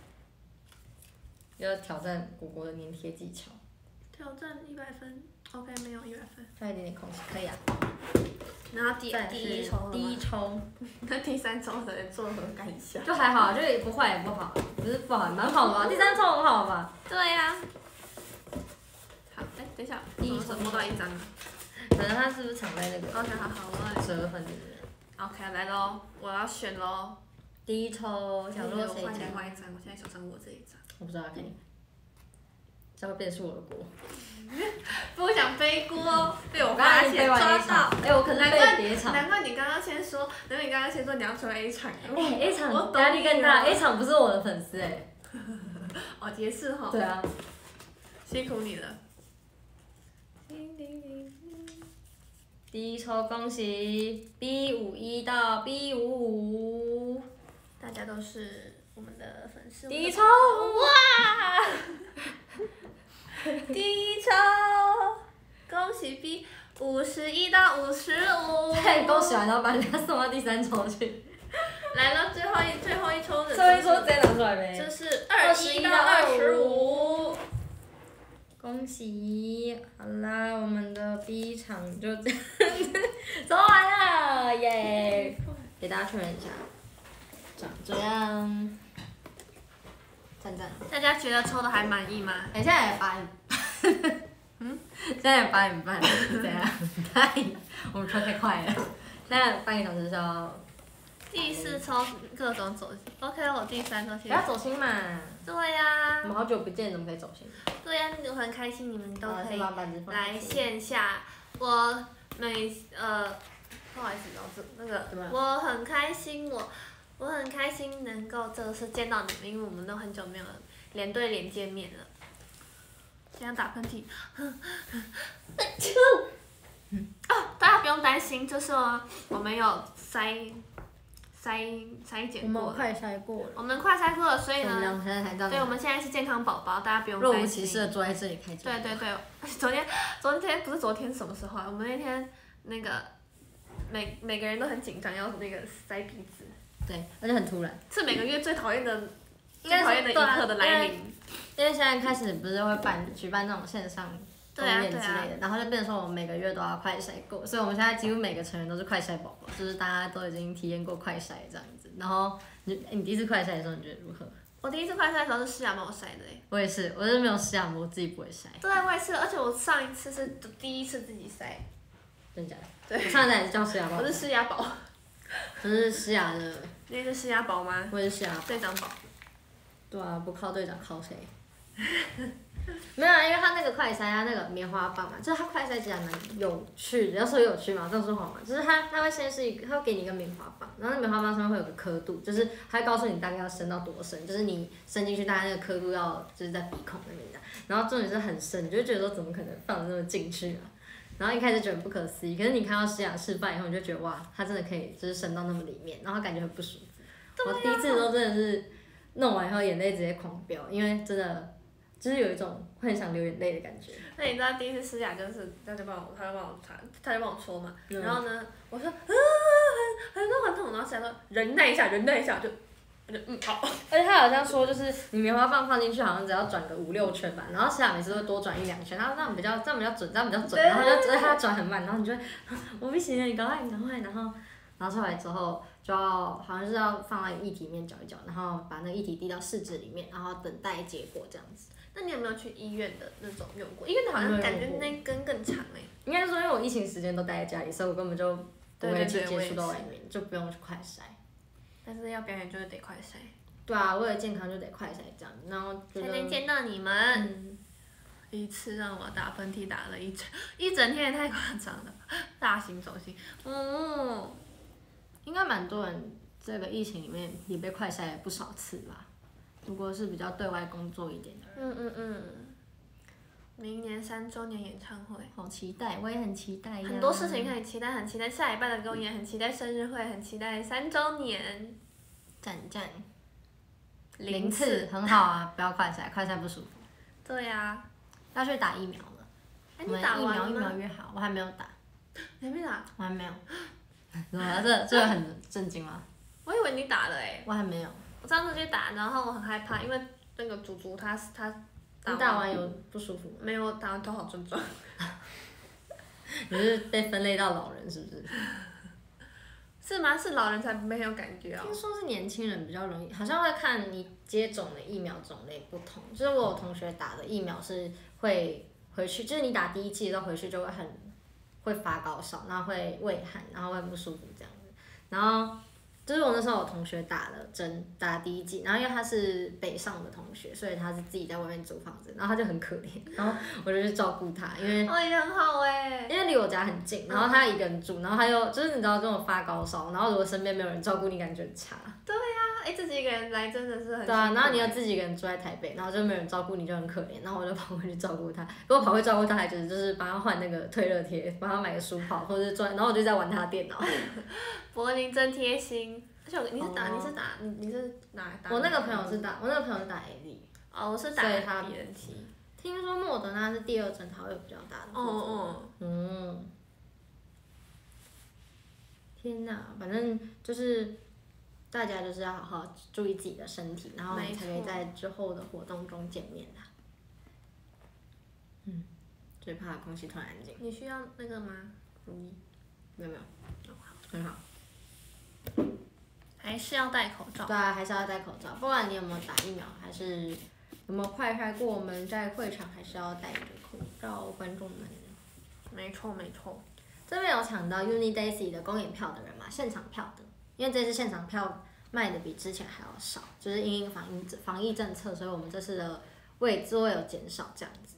Speaker 1: 要挑战果果的粘贴技巧。
Speaker 2: 挑战一百分 ，OK， 没有一百分。
Speaker 1: 还有一点点空隙，可以啊。
Speaker 2: 然后第第一抽
Speaker 1: 第一抽。
Speaker 2: 那第三抽的人作何感想？
Speaker 1: 就还好，就也不坏也不好，不是不好，蛮好的吧？第三抽很好吧？
Speaker 2: 对呀、啊。 好，哎，等一下，第一抽摸到一张了。
Speaker 1: 可能它是不是藏在那个
Speaker 2: OK， 好好，我
Speaker 1: 折痕里面
Speaker 2: OK 来喽，我要选喽。
Speaker 1: 第一抽，想说谁
Speaker 2: 换
Speaker 1: 讲？
Speaker 2: 另外一张，我现在手上握这一张。
Speaker 1: 我不知道，看你。这会变是我的锅。
Speaker 2: 不想背锅，被我
Speaker 1: 我
Speaker 2: 发现
Speaker 1: 刚才背完
Speaker 2: 抓
Speaker 1: A 场
Speaker 2: 到。
Speaker 1: 哎，我可能
Speaker 2: 难怪
Speaker 1: 被别场。
Speaker 2: 难怪你刚刚先说，难怪你刚刚先说你要成为 A 场。
Speaker 1: 哎，A 场
Speaker 2: 我懂
Speaker 1: 压力更大
Speaker 2: 你了
Speaker 1: ，A 场不是我的粉丝哎。
Speaker 2: 哦，也是哈。
Speaker 1: 对啊。
Speaker 2: 辛苦你了。
Speaker 1: 第一抽恭喜 B 五一到 B 五五。
Speaker 2: 大家都是我们的粉丝。
Speaker 1: 第一抽
Speaker 2: 哇！第一抽，恭喜 B 五十一到五十五。
Speaker 1: 太恭喜完，然后把人家送到第三抽去。
Speaker 2: 来了，最后一最后一抽的。
Speaker 1: 最后一抽直接拿出来呗。
Speaker 2: 这是二十一到二十五。
Speaker 1: 恭喜！好啦，我们的第一场就这样走完了，耶！给大家确认一下，长这样。赞赞。
Speaker 2: 大家觉得抽的还满意吗？
Speaker 1: 哎、现在也八点，嗯，现在也八点半了，怎样？太，我们抽太快了，现在半个小时是要。
Speaker 2: 第四抽各种走心 ，OK， 我第三抽
Speaker 1: 不要走心嘛。
Speaker 2: 对呀、
Speaker 1: 我们好久不见，怎么可以走心？
Speaker 2: 对呀、我很开心你们都可以
Speaker 1: 把板子放
Speaker 2: 来线下。我每呃，不好意思，老师那个，我很开心，我我很开心能够这次见到你们，因为我们都很久没有连对连见面了。这样打喷嚏。哦，大家不用担心，就是我们有筛筛筛检过，
Speaker 1: 我们快筛过了。
Speaker 2: 我们快筛过了，所以
Speaker 1: 我们
Speaker 2: 呢，
Speaker 1: 两个现在才到。
Speaker 2: 对，我们现在是健康宝宝，大家不用
Speaker 1: 若
Speaker 2: 担心。
Speaker 1: 无其事的坐在这里开机。
Speaker 2: 对对对，昨天昨天不是昨天什么时候啊？我们那天那个每每个人都很紧张，要那个塞鼻子。
Speaker 1: 对，而且很突然。
Speaker 2: 是每个月最讨厌的，
Speaker 1: 应该是
Speaker 2: 最讨厌的一刻的来临。
Speaker 1: 因为现在开始不是会办举办那种线上公演之类的，
Speaker 2: 对啊对啊
Speaker 1: 然后就变成说我们每个月都要快筛过，所以我们现在几乎每个成员都是快筛宝宝，就是大家都已经体验过快筛这样子。然后你你第一次快筛的时候，你觉得如何？
Speaker 2: 我第一次快筛的时候是施雅帮我筛的诶。
Speaker 1: 我也是，我是没有试啊，我自己不会筛。
Speaker 2: 对，我也是，而且我上一次是第一次自己筛。
Speaker 1: 真假的？
Speaker 2: 对。
Speaker 1: 我上次也是叫施雅宝。
Speaker 2: 我是施雅宝。
Speaker 1: 我是施雅的。
Speaker 2: 那是施雅宝吗？
Speaker 1: 我也是施雅。
Speaker 2: 队长宝。
Speaker 1: 对啊，不靠队长靠谁？没有啊，因为他那个快筛，他那个棉花棒嘛，就是他快筛其实还蛮有趣的。要说有趣嘛，这样说好嘛，就是他他会先是一个，他会给你一个棉花棒，然后那棉花棒上面会有个刻度，就是他会告诉你大概要伸到多深，就是你伸进去大概那个刻度要就是在鼻孔那边的，然后重点是很深，你就会觉得说怎么可能放得那么进去啊？然后一开始觉得不可思议，可是你看到施雅示范以后，你就觉得哇，他真的可以就是伸到那么里面，然后感觉很不舒服。我第一次都真的是弄完以后眼泪直接狂飙，因为真的。就是有一种会很想流眼泪的感觉。
Speaker 2: 那你知道第一次施雅就是他就帮我，他就帮我擦，他就帮我搓嘛。
Speaker 1: 嗯、
Speaker 2: 然后呢，我说啊很很痛很痛，然后施雅说忍耐一下，忍耐一下，就，我就嗯好。
Speaker 1: 而且他好像说就是你棉花棒放进去好像只要转个五六圈吧，然后施雅每次都会多转一两圈，然后这样比较这样比较准，这样比较准，然后就他转很慢，然后你就会我不行了，你赶快你赶快，然后拿出来之后。就要好像是要放在液体里面搅一搅，然后把那个液体滴到试纸里面，然后等待结果这样子。
Speaker 2: 那你有没有去医院的那种用过？医院的好像感觉那根更长哎、欸。
Speaker 1: 应该是说，因为我疫情时间都待在家里，所以我根本就不会去接触到外面，就不用去快筛。
Speaker 2: 但是要表演就是得快筛。
Speaker 1: 对啊，为了健康就得快筛这样，然后
Speaker 2: 才能见到你们。嗯、一次让我打喷嚏打了一整一整天，也太夸张了，大型走心。嗯。
Speaker 1: 应该蛮多人这个疫情里面也被快筛了不少次吧，如果是比较对外工作一点的人。
Speaker 2: 嗯嗯嗯。明年三周年演唱会。
Speaker 1: 好期待，我也很期待呀。
Speaker 2: 很多事情很期待，很期待下一半的公演，很期待生日会，很期待三周年。
Speaker 1: 赞赞。零次很好啊，不要快筛，快筛不舒服。
Speaker 2: 对呀、啊。
Speaker 1: 要去打疫苗了。
Speaker 2: 哎、你打完了吗？
Speaker 1: 疫苗疫苗越好，我还没有打。
Speaker 2: 你还没打？
Speaker 1: 我还没有。怎么了？这这很震惊吗？
Speaker 2: 我以为你打了诶、欸。
Speaker 1: 我还没有。
Speaker 2: 我上次去打，然后我很害怕，因为那个祖祖他他
Speaker 1: 打完。你打完有不舒服吗？
Speaker 2: 没有，打完头好壮壮。
Speaker 1: 你是被分类到老人是不是？
Speaker 2: 是吗？是老人才没有感觉啊、
Speaker 1: 喔。听说是年轻人比较容易，好像会看你接种的疫苗种类不同。就是我有同学打的疫苗是会回去，就是你打第一剂的时候回去就会很会发高烧，然后会畏寒，然后会很不舒服这样子。然后就是我那时候有同学打了针，打第一剂，然后因为他是北上的同学，所以他是自己在外面租房子，然后他就很可怜，然后我就去照顾他，因为
Speaker 2: 哦也很好哎，
Speaker 1: 因为离我家很近，然后他一个人住，然后他又就是你知道这种发高烧，然后如果身边没有人照顾你，感觉很差。
Speaker 2: 对呀、啊，哎自己一个人来真的是很
Speaker 1: 对啊，
Speaker 2: 辛苦
Speaker 1: 然后你又自己一个人住在台北，然后就没有人照顾你，就很可怜。然后我就跑回去照顾他，如果跑回去照顾他，还就是就是帮他换那个退热贴，帮他买个书包，或者是转，然后我就在玩他的电脑。
Speaker 2: 柏林真贴心，而且我你是打、
Speaker 1: 哦
Speaker 2: 你是打你你是哪打？
Speaker 1: 我那个朋友是打，我那个朋友是打 A Z。
Speaker 2: 哦，我是打
Speaker 1: 所以他
Speaker 2: B N T。
Speaker 1: 听说莫德纳是第二针，它会有比较大的副作用。
Speaker 2: 哦
Speaker 1: 嗯。天哪，反正就是大家就是要好好注意自己的身体，然后我们才可以在之后的活动中见面的。嗯，最怕空气突然安静。
Speaker 2: 你需要那个吗？如意？
Speaker 1: 没有没有，
Speaker 2: 哦好，
Speaker 1: 很好。
Speaker 2: 还是要戴口罩。
Speaker 1: 对啊，还是要戴口罩，不管你有没有打疫苗，还是有没有快筛过，我们在会场还是要戴着口罩，观众们。
Speaker 2: 没错没错。
Speaker 1: 这边有抢到 Uni Daisy 的公演票的人嘛，现场票的，因为这次现场票卖的比之前还要少，就是因为防疫防疫政策，所以我们这次的位置会有减少这样子。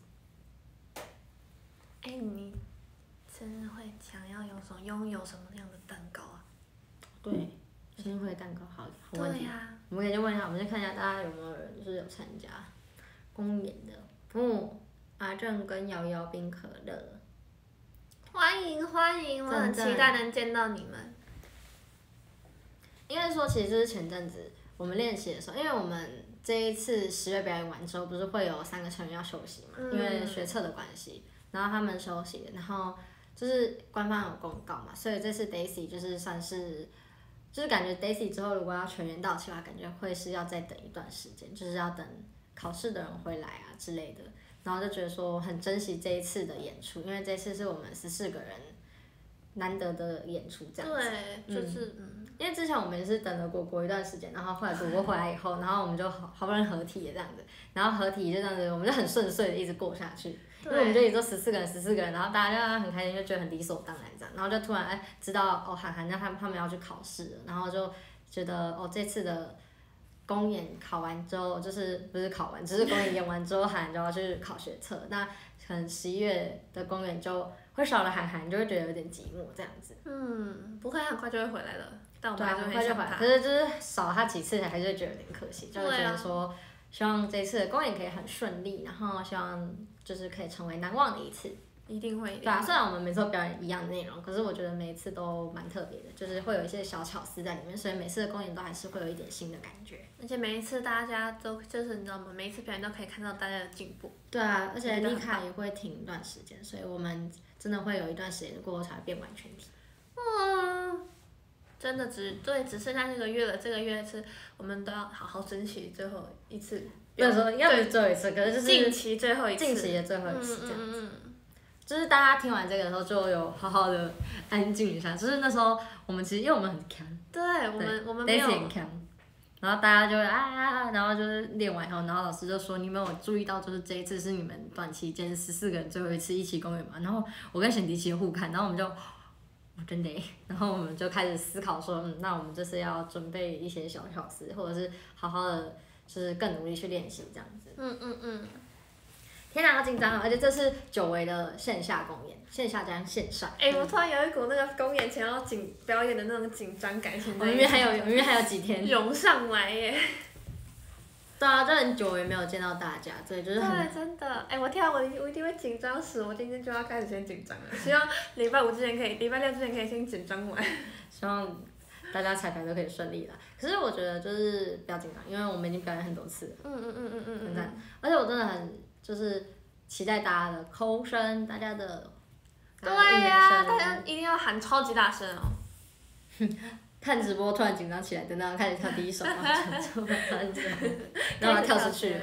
Speaker 2: 哎、欸，你生日会想要有什么拥有什么样的蛋糕啊？
Speaker 1: 对，生日会蛋糕好，好问题。
Speaker 2: 对呀、啊。
Speaker 1: 我们可以就问一下，我们先看一下大家有没有人就是有参加公演的。嗯，阿正跟瑶瑶冰可乐。
Speaker 2: 欢迎欢迎，我很期待能见到你们。
Speaker 1: 因为说，其实就是前阵子我们练习的时候，因为我们这一次十月表演完之后，不是会有三个成员要休息嘛？嗯、因为学测的关系，然后他们休息，然后就是官方有公告嘛，所以这次 Daisy 就是算是，就是感觉 Daisy 之后如果要全员到齐的话，感觉会是要再等一段时间，就是要等考试的人回来啊之类的。然后就觉得说很珍惜这一次的演出，因为这次是我们十四个人难得的演出这样子。
Speaker 2: 对，就是嗯。
Speaker 1: 因为之前我们也是等了果果一段时间，然后后来果果回来以后，然后我们就好好不容易合体这样子，然后合体就这样子，我们就很顺遂的一直过下去。因为我们就也就十四个人，十四个人，然后大家就很开心，就觉得很理所当然这样，然后就突然哎知道哦涵涵那他们他们要去考试了，然后就觉得哦这次的公演考完之后，就是不是考完，只是公演演完之后涵涵就要去考学测，那可能十一月的公演就会少了涵涵，就会觉得有点寂寞这样子。
Speaker 2: 嗯，不会很快就会回来了。但我
Speaker 1: 对啊，
Speaker 2: 们
Speaker 1: 很快就回来，可是就是少了他几次，还是会觉得有点可惜，就会觉得说，希望这次的公演可以很顺利，然后希望就是可以成为难忘的一次。
Speaker 2: 一定会。
Speaker 1: 对啊，虽然我们每次都表演一样的内容，可是我觉得每一次都蛮特别的，就是会有一些小巧思在里面，所以每次的公演都还是会有一点新的感觉。
Speaker 2: 而且每一次大家都就是你知道吗？每一次表演都可以看到大家的进步。
Speaker 1: 对啊，而且丽卡也会停一段时间，所以我们真的会有一段时间过后才会变完全体。
Speaker 2: 嗯。真的只对，只剩下这个月了。这个月是我们都要好好珍惜最后一次。
Speaker 1: 有时候应该不是最后一次，可是就是
Speaker 2: 近期最后一次。
Speaker 1: 近期的最后一次这样子。
Speaker 2: 嗯嗯嗯
Speaker 1: 就是大家听完这个的时候，就有好好的安静一下。就是那时候我们其实因为我们很强，
Speaker 2: 对我们我们没有。
Speaker 1: 很强。然后大家就会啊，然后就是练完以后，然后老师就说：“你们有注意到，就是这一次是你们短期间十四个人最后一次一起公演嘛？”然后我跟沈迪奇互看，然后我们就。真的，然后我们就开始思考说，嗯，那我们这次要准备一些小巧思，或者是好好的，就是更努力去练习这样子。
Speaker 2: 嗯嗯嗯。
Speaker 1: 天哪，好紧张啊！而且这是久违的线下公演，线下加线上。
Speaker 2: 哎、欸，我突然有一股那个公演前要紧表演的那种紧张感，现在。
Speaker 1: 明明还有，明明还有几天。
Speaker 2: 涌上来耶。
Speaker 1: 对啊，就很久也没有见到大家，对，就是很。
Speaker 2: 对，真的，哎、欸，我天啊，我我一定会紧张死，我今天就要开始先紧张了。希望礼拜五之前可以，礼拜六之前可以先紧张完。
Speaker 1: 希望大家彩排都可以顺利啦。可是我觉得就是不要紧张，因为我们已经表演很多次了。
Speaker 2: 嗯嗯嗯嗯嗯。
Speaker 1: 很赞，而且我真的很就是期待大家的口声，大家的。
Speaker 2: 对呀、啊，大家一定要喊超级大声哦。
Speaker 1: 看直播突然紧张起来，等到开始跳第一首，然后就突然之后，然后跳出去了。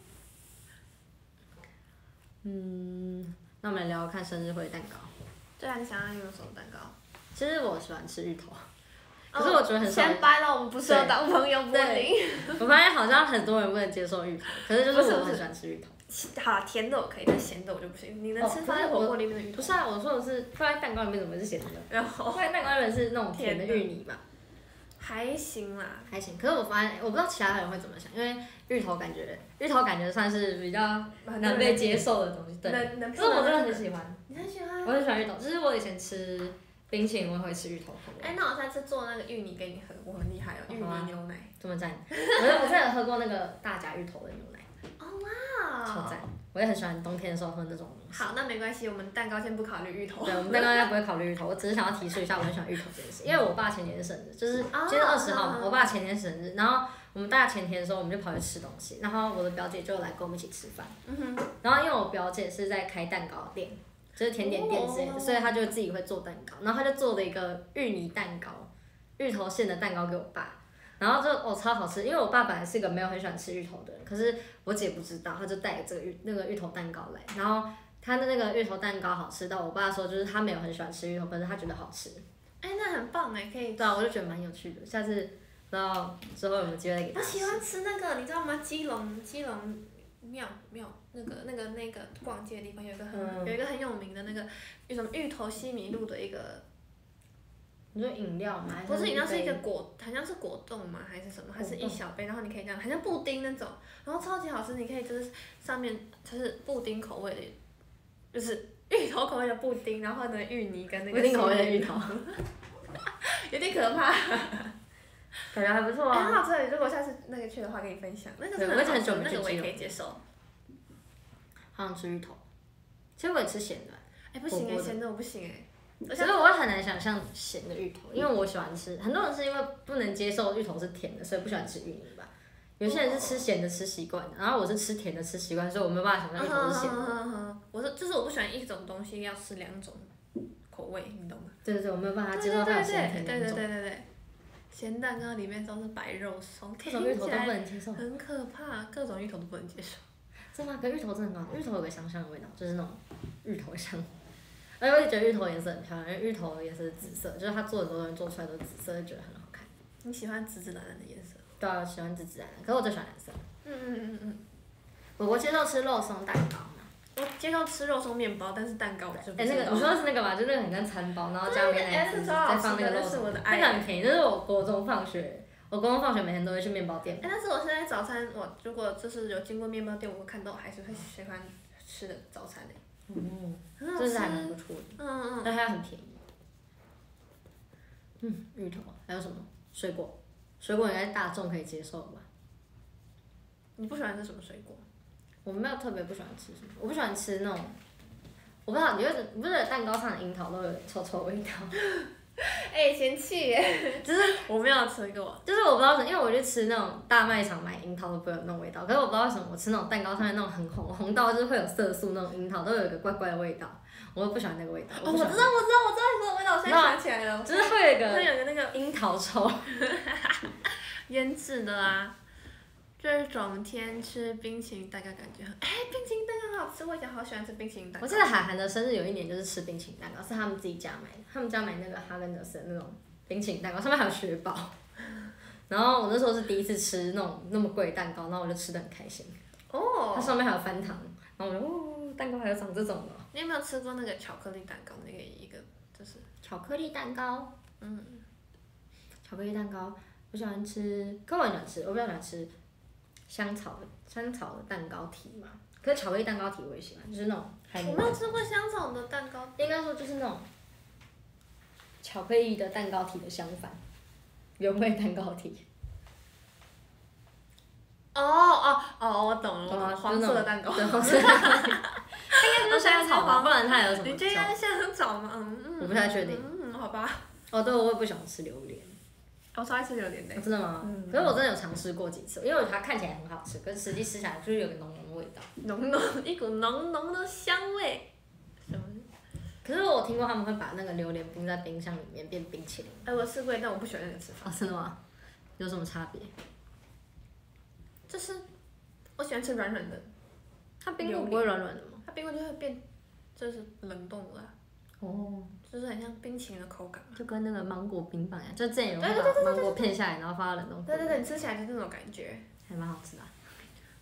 Speaker 1: 嗯，那我们来聊看生日会蛋糕。
Speaker 2: 对啊，你想要用什么蛋糕？
Speaker 1: 其实我喜欢吃芋头，可是我觉得很少。
Speaker 2: 先掰了，我们不适合当朋友，柏林。
Speaker 1: 我发现好像很多人不能接受芋头，可是就是我很喜欢吃芋头。
Speaker 2: 好啦甜的我可以，但咸的我就不行。你能吃放在火锅里面的芋头？
Speaker 1: 不是啊，我说的是放在蛋糕里面怎么会是咸的？
Speaker 2: 然后
Speaker 1: 放在蛋糕里面是那种甜的芋泥嘛。
Speaker 2: 还行啦，
Speaker 1: 还行。可是我发现，我不知道其他人会怎么想，因为芋头感觉，芋头感觉算是比较难被接受的东西。对。
Speaker 2: 能能。
Speaker 1: 可是我真的很喜欢。
Speaker 2: 你很喜欢？
Speaker 1: 我很喜欢芋头，就是我以前吃冰淇淋我也会吃芋头口味。
Speaker 2: 哎，那我下次做那个芋泥给你喝，我很厉害哦，芋泥牛奶。
Speaker 1: 这么赞！我我真的喝过那个大甲芋头的牛奶。
Speaker 2: 哦哇！
Speaker 1: 超赞！我也很喜欢冬天的时候喝那种东西。
Speaker 2: 好，那没关系，我们蛋糕先不考虑芋头。
Speaker 1: 对，我们蛋糕应该不会考虑芋头，我只是想要提出一下我很喜欢芋头这件事，因为我爸前天生日，就是今天二十号嘛，我爸前天生日，然后我们大前天的时候我们就跑去吃东西，然后我的表姐就来跟我们一起吃饭，
Speaker 2: 嗯哼，
Speaker 1: 然后因为我表姐是在开蛋糕店，就是甜点店之类的，所以她就自己会做蛋糕，然后她就做了一个芋泥蛋糕，芋头馅的蛋糕给我爸。然后就哦超好吃，因为我爸本来是一个没有很喜欢吃芋头的人，可是我姐不知道，她就带了这个芋那个芋头蛋糕来，然后她的那个芋头蛋糕好吃到我爸说就是他没有很喜欢吃芋头，可是他觉得好吃。
Speaker 2: 哎，那很棒哎，可以。
Speaker 1: 对啊，我就觉得蛮有趣的，下次然后之后有没有机会再给他吃。
Speaker 2: 我喜欢吃那个，你知道吗？基隆基隆庙庙那个那个那个逛街的地方有一个很、嗯、有一个很有名的那个有什么芋头西米露的一个。
Speaker 1: 你说饮料吗？
Speaker 2: 不是饮料，是一个果，好像是果冻吗？还是什么？还是一小杯，然后你可以这样，好像布丁那种，然后超级好吃。你可以就是上面就是布丁口味的，就是芋头口味的布丁，然后呢芋泥跟那个。布
Speaker 1: 丁口味的芋头。
Speaker 2: 有点可怕。
Speaker 1: 感觉还不错啊。
Speaker 2: 哎，很好吃，如果下次那个去的话，跟你分享。那个真的很好吃，那个我也可以接受。
Speaker 1: 好想吃芋头，其实我也吃咸的。
Speaker 2: 哎，不行哎，咸的我不行哎。
Speaker 1: 可是我会很难想象咸的芋头，因为我喜欢吃，很多人是因为不能接受芋头是甜的，所以不喜欢吃芋泥吧。有些人是吃咸的吃习惯的，然后我是吃甜的吃习惯，所以我没有办法想象芋头是咸的。
Speaker 2: 我说就是我不喜欢一种东西要吃两种口味，你懂吗？
Speaker 1: 对对对，我没有办法接受它有咸甜两种。
Speaker 2: 对对对对对。咸蛋糕里面都是白肉松，
Speaker 1: 各种芋头都不能接受。
Speaker 2: 很可怕，各种芋头都不能接受。
Speaker 1: 真的吗？可芋头真的很好，芋头有个香香的味道，就是那种芋头香。而且我也觉得芋头颜色很漂亮，因为芋头的颜色是紫色，就是它做很多东西做出来都是紫色，就觉得很好看。
Speaker 2: 你喜欢紫紫蓝蓝的颜色？
Speaker 1: 对啊，我喜欢紫紫蓝蓝，可是我最喜欢蓝色。
Speaker 2: 嗯嗯嗯嗯。
Speaker 1: 我我接受吃肉松蛋糕嘛。
Speaker 2: 我接受吃肉松面包，但是蛋糕我就不知道。
Speaker 1: 哎，那个你说的是那个吧？就那个很像餐包，然后加美乃滋，再放那个肉松，那个很便宜，就是我国中放学，我国中放学每天都会去面包店。
Speaker 2: 哎，但是我现在早餐，我如果就是有经过面包店，我看到我还是会喜欢吃的早餐诶。
Speaker 1: 嗯，真是还蛮不错的。
Speaker 2: 嗯嗯。
Speaker 1: 但它很便宜。嗯，芋头还有什么水果？水果应该大众可以接受吧？
Speaker 2: 你不喜欢吃什么水果？
Speaker 1: 我没有特别不喜欢吃什么，我不喜欢吃那种，我不知道，你为不是蛋糕上的樱桃都有臭臭味道？
Speaker 2: 哎、欸，嫌弃耶！就是我没有吃过，
Speaker 1: 就是我不知道为什么，因为我去吃那种大卖场买樱桃都不会有那种味道，可是我不知道为什么我吃那种蛋糕上面那种很红红到就是会有色素那种樱桃都有一个怪怪的味道，我都不喜欢那个味道。
Speaker 2: 我知道，我知道，我知道你说的味道，我现在想起来了，
Speaker 1: 就是会有一个，
Speaker 2: 会有一个那个
Speaker 1: 樱桃臭，
Speaker 2: 腌制的啊。这种天吃冰淇淋蛋糕感觉很，哎、欸，冰淇淋蛋糕很好吃，我以前好喜欢吃冰淇淋蛋糕。
Speaker 1: 我记得海涵的生日有一年就是吃冰淇淋蛋糕，是他们自己家买的，他们家买那个哈根达斯的那种冰淇淋蛋糕，上面还有雪宝。然后我那时候是第一次吃那种那么贵的蛋糕，然后我就吃得很开心。
Speaker 2: 哦。
Speaker 1: 它上面还有翻糖，然后我就哦，蛋糕还有长这种的。
Speaker 2: 你有没有吃过那个巧克力蛋糕？那个一个就是
Speaker 1: 巧克力蛋糕。
Speaker 2: 嗯。
Speaker 1: 巧克力蛋糕，我喜欢吃，可我很喜欢吃，我比较喜欢吃。香草的香草的蛋糕体嘛，可是巧克力蛋糕体我也喜欢，就是那种海绵。
Speaker 2: 我没有吃过香草的蛋糕。
Speaker 1: 应该说就是那种巧克力的蛋糕体的相反，原味蛋糕体。
Speaker 2: 哦哦哦，我懂了，我懂了，黄色的蛋糕。
Speaker 1: 对，黄色的蛋糕。应该是香草吧，不然它有什么？
Speaker 2: 你觉得香草吗？嗯嗯。
Speaker 1: 我不太确定。
Speaker 2: 嗯，好吧。
Speaker 1: 哦，对，我也不喜欢吃榴莲。
Speaker 2: 我超爱吃榴莲的。
Speaker 1: 真的吗？嗯。可是我真的有尝试过几次，因为它看起来很好吃，可是实际吃起来就是有个浓浓的味道。
Speaker 2: 浓浓一股浓浓的香味。什么？
Speaker 1: 可是我听过他们会把那个榴莲冰在冰箱里面变冰淇淋。
Speaker 2: 哎，我试过，但我不喜欢那个吃法。
Speaker 1: 哦，真的吗？有什么差别？
Speaker 2: 就是我喜欢吃软软的。
Speaker 1: 它冰过不会软软的吗？
Speaker 2: 它冰过就会变，就是冷冻了。
Speaker 1: 哦。
Speaker 2: 就是很像冰淇淋的口感，
Speaker 1: 就跟那个芒果冰棒一样，就之前有人把芒果片下来，然后放到冷冻库。
Speaker 2: 对对对，你吃起来就是那种感觉，
Speaker 1: 还蛮好吃的、啊。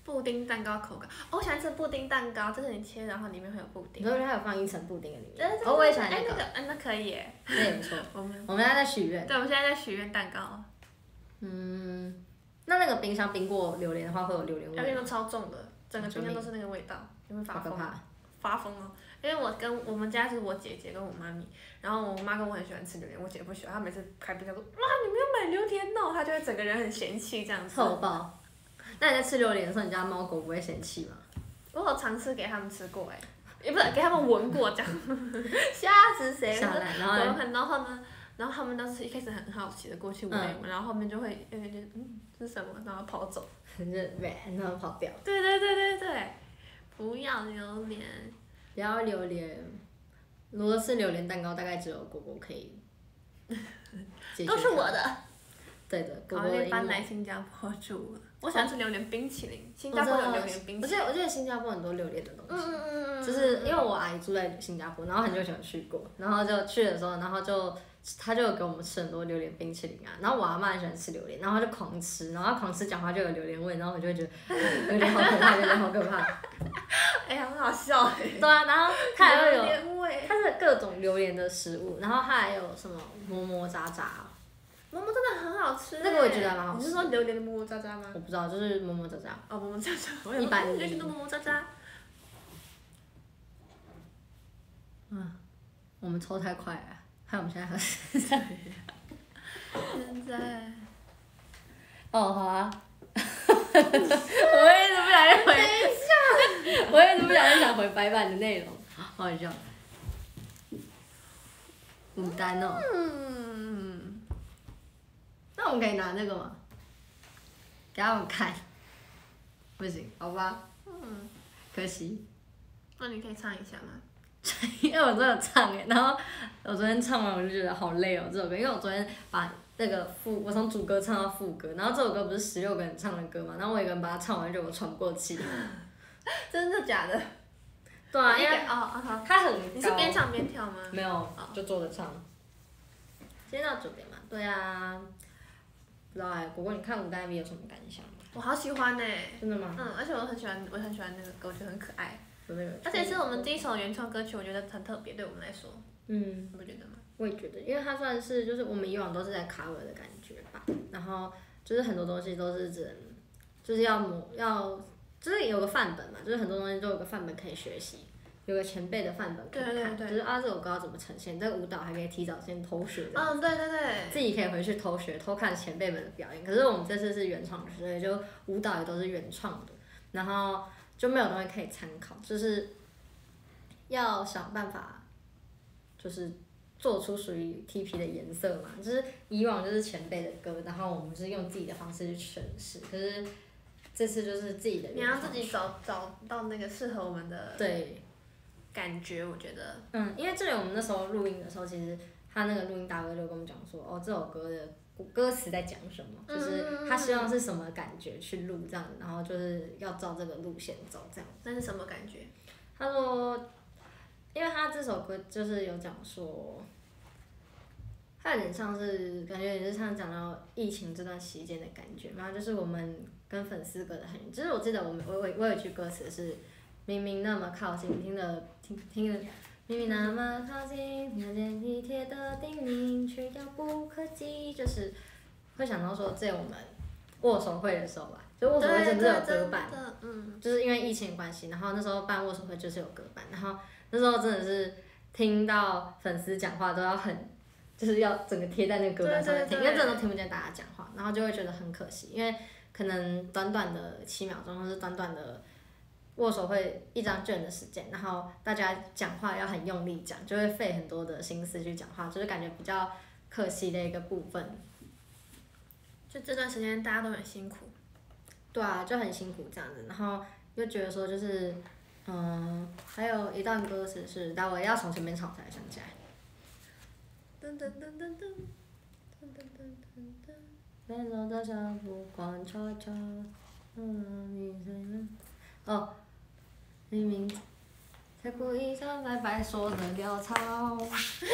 Speaker 2: 布丁蛋糕口感，哦，我喜欢吃布丁蛋糕，就是你切，然后里面会有布丁。
Speaker 1: 你说它有放一层布丁在里面。
Speaker 2: 对对对。
Speaker 1: 哦，我也喜欢
Speaker 2: 哎，
Speaker 1: 那个。
Speaker 2: 那个，嗯，那可以耶。
Speaker 1: 那也不错。
Speaker 2: 我们
Speaker 1: 我们现在在许愿。
Speaker 2: 对，我们现在在许愿蛋糕。
Speaker 1: 嗯，那那个冰箱冰过榴莲的话，会有榴莲味吗？
Speaker 2: 榴莲都超重的，整个冰箱都是那个味道，你会发疯。
Speaker 1: 好可怕。
Speaker 2: 发疯哦！因为我跟我们家是我姐姐跟我妈咪，然后我妈跟我很喜欢吃榴莲，我姐不喜欢，她每次开冰箱说：“妈，你没有买榴莲哦！”她就会整个人很嫌弃这样子。
Speaker 1: 臭爆！那你在吃榴莲的时候，你家猫狗不会嫌弃吗？
Speaker 2: 我有尝试给他们吃过哎，也不是给他们闻过这样，吓死谁？
Speaker 1: 下来，然后
Speaker 2: 闻很，然后呢，然后他们当时一开始很好奇的过去闻，嗯、然后后面就会有点觉得嗯这是什么，然后跑走。
Speaker 1: 就呗，然后跑掉。
Speaker 2: 对对对对对，不要榴莲。
Speaker 1: 不要榴莲，如果是榴莲蛋糕，大概只有果果可以解决。
Speaker 2: 都是我的。
Speaker 1: 对的，果
Speaker 2: 果
Speaker 1: 果的。
Speaker 2: 搬来新加坡住了。我喜欢吃榴莲冰淇淋，新加坡有榴莲冰淇淋。
Speaker 1: 我记得我记得新加坡很多榴莲的东西。
Speaker 2: 嗯嗯嗯嗯。
Speaker 1: 就是因为我阿姨住在新加坡，然后很久以前去过，然后就去的时候，然后就她就有给我们吃很多榴莲冰淇淋啊，然后我阿嬷很喜欢吃榴莲，然后她就狂吃，然后她狂吃讲话就有榴莲味，然后我就会觉得有点好可怕，有点好可怕。
Speaker 2: 哎呀，很好笑哎。
Speaker 1: 对啊，然后它还会有，
Speaker 2: 它
Speaker 1: 是各种榴莲的食物，然后它还有什么么么喳喳。
Speaker 2: 么么真的很好吃，
Speaker 1: 那个我也觉得蛮好吃。
Speaker 2: 你是说榴莲的么么喳喳吗？
Speaker 1: 我不知道，就是么么喳喳。
Speaker 2: 哦，么么喳喳，
Speaker 1: 一般
Speaker 2: 榴莲的么么喳喳。
Speaker 1: 嗯，我们抽太快了，害我们现在喝现在。
Speaker 2: 现在。
Speaker 1: 哦，好啊。我一直不小心回，我一直不小心想回白板的内容，好好笑。牡丹哦。
Speaker 2: 嗯。
Speaker 1: 那我们可以拿那个吗？给他们看。不行，好吧。
Speaker 2: 嗯。
Speaker 1: 可惜。
Speaker 2: 那你可以唱一下吗？
Speaker 1: 因为我真的唱哎，然后我昨天唱完我就觉得好累哦这首歌，因为我昨天把那个副我从主歌唱到副歌，然后这首歌不是十六个人唱的歌嘛，然后我一个人把它唱完就我喘不过气。
Speaker 2: 真的假的？
Speaker 1: 对啊，因为
Speaker 2: 哦哦
Speaker 1: 它很高。
Speaker 2: 你是边唱边跳吗？
Speaker 1: 没有，就坐着唱。今天到九点嘛，对啊。不知道哎，果果你看舞台 M V 有什么感想吗？
Speaker 2: 我好喜欢哎。
Speaker 1: 真的吗？
Speaker 2: 嗯，而且我很喜欢，我很喜欢那个歌，我觉得很可爱。
Speaker 1: 那个。
Speaker 2: 而且是我们第一首原创歌曲，我觉得很特别，对我们来说。
Speaker 1: 嗯。
Speaker 2: 你不觉得吗？
Speaker 1: 我也觉得，因为它算是就是我们以往都是在 cover 的感觉吧，然后就是很多东西都是只能就是要模要就是有个范本嘛，就是很多东西都有个范本可以学习，有个前辈的范本可以看，
Speaker 2: 对对对
Speaker 1: 就是啊这首歌要怎么呈现，这个舞蹈还可以提早先偷学的。
Speaker 2: 嗯，对对对。
Speaker 1: 自己可以回去偷学偷看前辈们的表演，可是我们这次是原创，所以就舞蹈也都是原创的，然后就没有东西可以参考，就是要想办法，就是。做出属于 T P 的颜色嘛，就是以往就是前辈的歌，然后我们是用自己的方式去诠释，可是这次就是自己的。
Speaker 2: 你要自己找找到那个适合我们的。
Speaker 1: 对。
Speaker 2: 感觉我觉得。
Speaker 1: 嗯，因为这里我们那时候录音的时候，其实他那个录音大哥就跟我们讲说，哦，这首歌的歌词在讲什么，就是他希望是什么感觉去录这样，然后就是要照这个路线走这样。
Speaker 2: 那是什么感觉？
Speaker 1: 他说。因为他这首歌就是有讲说，他有点像是感觉也是像讲到疫情这段期间的感觉嘛，就是我们跟粉丝隔得很远。就是我记得我们我我我有一句歌词是，明明那么靠近，听了听听了，明明那么靠近，听见体贴的叮咛，却遥不可及。就是会想到说，在我们握手会的时候吧，就握手会真的有隔板，
Speaker 2: 嗯，
Speaker 1: 就是因为疫情关系，然后那时候办握手会就是有隔板，然后。那时候真的是听到粉丝讲话都要很，就是要整个贴在那个隔板上面听，因为真的都听不见大家讲话，然后就会觉得很可惜，因为可能短短的七秒钟或是短短的握手会一张卷的时间，然后大家讲话要很用力讲，就会费很多的心思去讲话，就是感觉比较可惜的一个部分。
Speaker 2: 就这段时间大家都很辛苦。
Speaker 1: 对啊，就很辛苦这样子，然后又觉得说就是。嗯，还有一段歌词是，待会要从前面唱才想起来。噔噔噔噔噔，噔噔噔噔噔。奔走的脚步光悄悄，嗯，你谁呢？哦，明明才故意想白白说的潦草。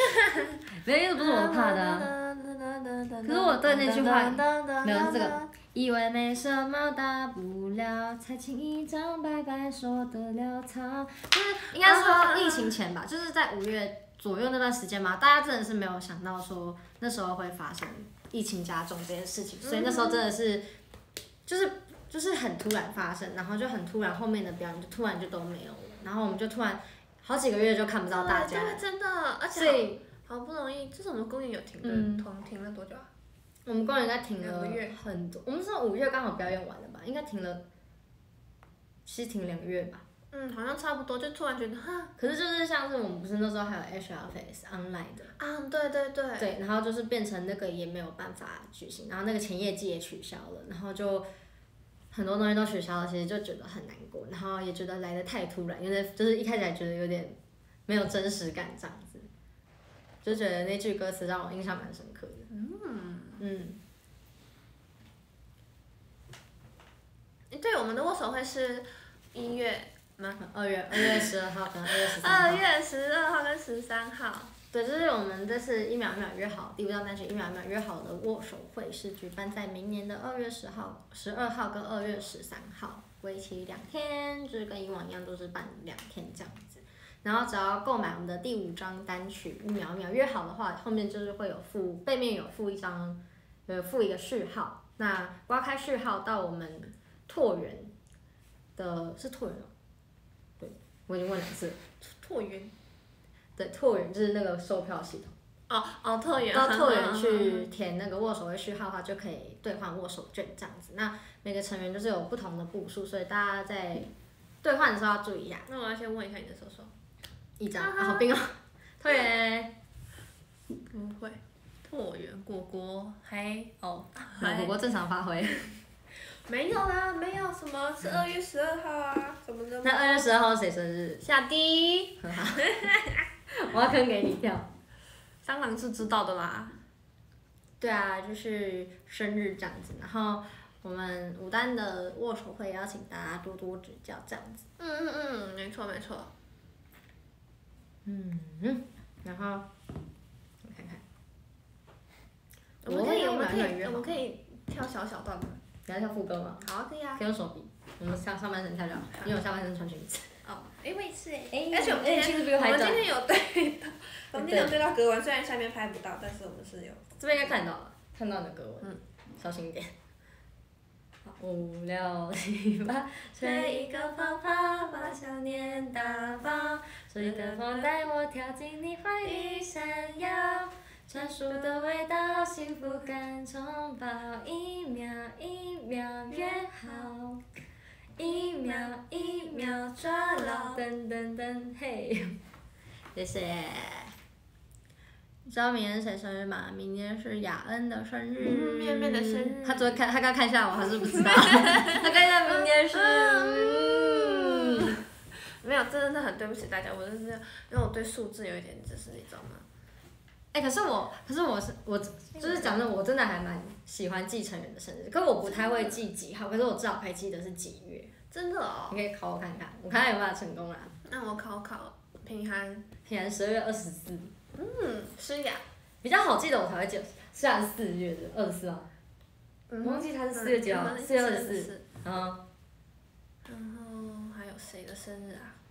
Speaker 1: 没有，这不是我怕的、啊。可是我对那句话，没有是这个。 以为没什么大不了，才请一张白白说得了他。就是应该说疫情前吧，就是在五月左右那段时间嘛，大家真的是没有想到说那时候会发生疫情加重这件事情，所以那时候真的是就是就是很突然发生，然后就很突然后面的表演就突然就都没有了，然后我们就突然好几个月就看不到大家，
Speaker 2: 对，真的，而且
Speaker 1: 所以
Speaker 2: 好不容易，这是我们公演有停的，
Speaker 1: 嗯
Speaker 2: 停停了多久啊？
Speaker 1: 我们公演应该停了
Speaker 2: 两个月
Speaker 1: 很多，我们是五月刚好表演完了吧，应该停了，其实停两个月吧。
Speaker 2: 嗯，好像差不多，就突然觉得哈，
Speaker 1: 可是就是像是我们不是那时候还有 H R Face online 的，
Speaker 2: 啊，对对对，
Speaker 1: 对，然后就是变成那个也没有办法举行，然后那个前业绩也取消了，然后就很多东西都取消了，其实就觉得很难过，然后也觉得来的太突然，因为就是一开始还觉得有点没有真实感这样子，就觉得那句歌词让我印象蛮深刻的。
Speaker 2: 嗯，
Speaker 1: 嗯，
Speaker 2: 对，我们的握手会是一月吗？
Speaker 1: 二月二月十二号跟二月十三号。
Speaker 2: 二月十二号跟十三号。
Speaker 1: 对，就是我们这次一秒一秒约好第五张单曲一秒一秒约好的握手会是举办在明年的二月十号、十二号跟二月十三号，为期两天，就是跟以往一样都是办两天这样子。然后只要购买我们的第五张单曲一秒一秒约好的话，后面就是会有附背面有附一张，有附一个序号。那刮开序号到我们拓元的是拓元哦，对，我已经问两次了。
Speaker 2: 拓元。
Speaker 1: 对，拓元就是那个售票系统。
Speaker 2: 哦哦，拓元。
Speaker 1: 到拓元去填那个握手会序号的话，就可以兑换握手券这样子。那每个成员就是有不同的步数，所以大家在兑换的时候要注意一下。
Speaker 2: 那我要先问一下你的手手。
Speaker 1: 一张，啊、好冰哦。拓元。
Speaker 2: 不会。拓元果果还哦。
Speaker 1: 果果正常发挥。
Speaker 2: 没有啦，没有什么是二月十二号啊，什么的。
Speaker 1: 那二月十二号谁生日？
Speaker 2: 小迪。
Speaker 1: 我要坑给你跳。
Speaker 2: 蟑螂是知道的啦。
Speaker 1: 对啊，就是生日这样子，然后我们武丹的握手会邀请大家多多指教这样子。
Speaker 2: 嗯嗯嗯，没错没错。
Speaker 1: 嗯嗯，然后我看看。
Speaker 2: 我们可以，我们可以，我们可以跳小小段吗？
Speaker 1: 你要跳副歌吗？
Speaker 2: 好啊，可以啊。
Speaker 1: 可以用手比，我们上上半身跳就好，因为我下半身穿裙子。
Speaker 2: 哦，哎，我也是哎。
Speaker 1: 哎，
Speaker 2: 而且我们今天，
Speaker 1: 我
Speaker 2: 们今天有对到，我们今天有对到歌文，虽然下面拍不到，但是我们是有。
Speaker 1: 这边应该看到了，看到你的歌文。
Speaker 2: 嗯。
Speaker 1: 小心一点。五六七八，吹一个泡泡，把想念打包，吹的风带我跳进你怀里闪耀，专属的味道，幸福感充饱，一秒一秒约好，一秒一秒抓牢，噔噔噔嘿，谢谢。你知道明天谁生日吗？明天是雅恩的生日。
Speaker 2: 嗯，面面的生日。
Speaker 1: 他昨天看，他刚看一下我，还是不知道。他看一下明天是。嗯。
Speaker 2: 没有，真的很对不起大家，我就是因为我对数字有一点就是你知道吗？
Speaker 1: 哎、欸，可是我，可是我是我就是讲真，我真的还蛮喜欢记成员的生日，可是我不太会记几号，可是我至少可以记得是几月。
Speaker 2: 真的哦。
Speaker 1: 你可以考我看看，我看看有没有成功啦。
Speaker 2: 那我考考平涵。
Speaker 1: 平涵十二月二十四。
Speaker 2: 嗯，诗雅。
Speaker 1: 比较好记的我才会记得，诗雅是四月的二十四号。我忘记他是四月几号，四月二十四。嗯。
Speaker 2: 然后还有谁的生日啊？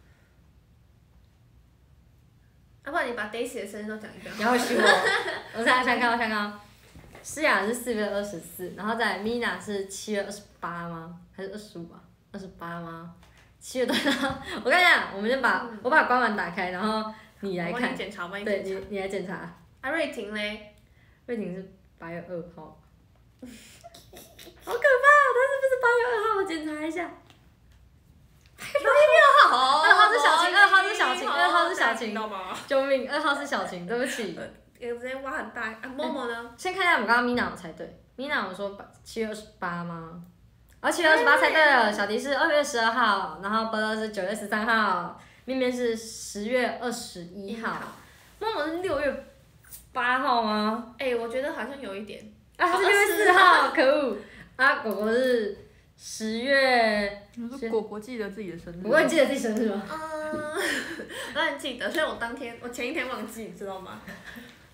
Speaker 2: 要、啊、不然你把 Daisy 的生日都讲一遍。
Speaker 1: 然后是我，我想想看，我想看。诗雅是四月二十四，然后再来 Mina 是七月二十八吗？还是二十五啊？二十八吗？七月多少？我看一下，我们先把、嗯、我把官网打开，然后你来看。
Speaker 2: 我检查，我检查。
Speaker 1: 对，你你来检查。
Speaker 2: 啊，瑞婷嘞？
Speaker 1: 瑞婷是八月二号。好可怕、哦！她是不是八月二号？我检查一下。八月六号。二号是小晴，二号是小晴，二号是小晴。救命！二号是小晴，对不起。
Speaker 2: 有直接挖很大。啊，默默呢？
Speaker 1: 先看一下我刚刚 Mina 我猜对。Mina 我说七月二十八吗？而七月二十八猜对了，小迪是二月十二号，然后波乐是九月十三号，面面是十月二十一号，默默是六月八号吗？
Speaker 2: 哎、欸，我觉得好像有一点。
Speaker 1: 啊，他是六月四号，可恶！啊，果果是十月。
Speaker 3: 你说果果记得自己的生日？
Speaker 1: 果果记得自己生日吗？
Speaker 2: 嗯，我当然记得，所以我当天我前一天忘记，你知道吗？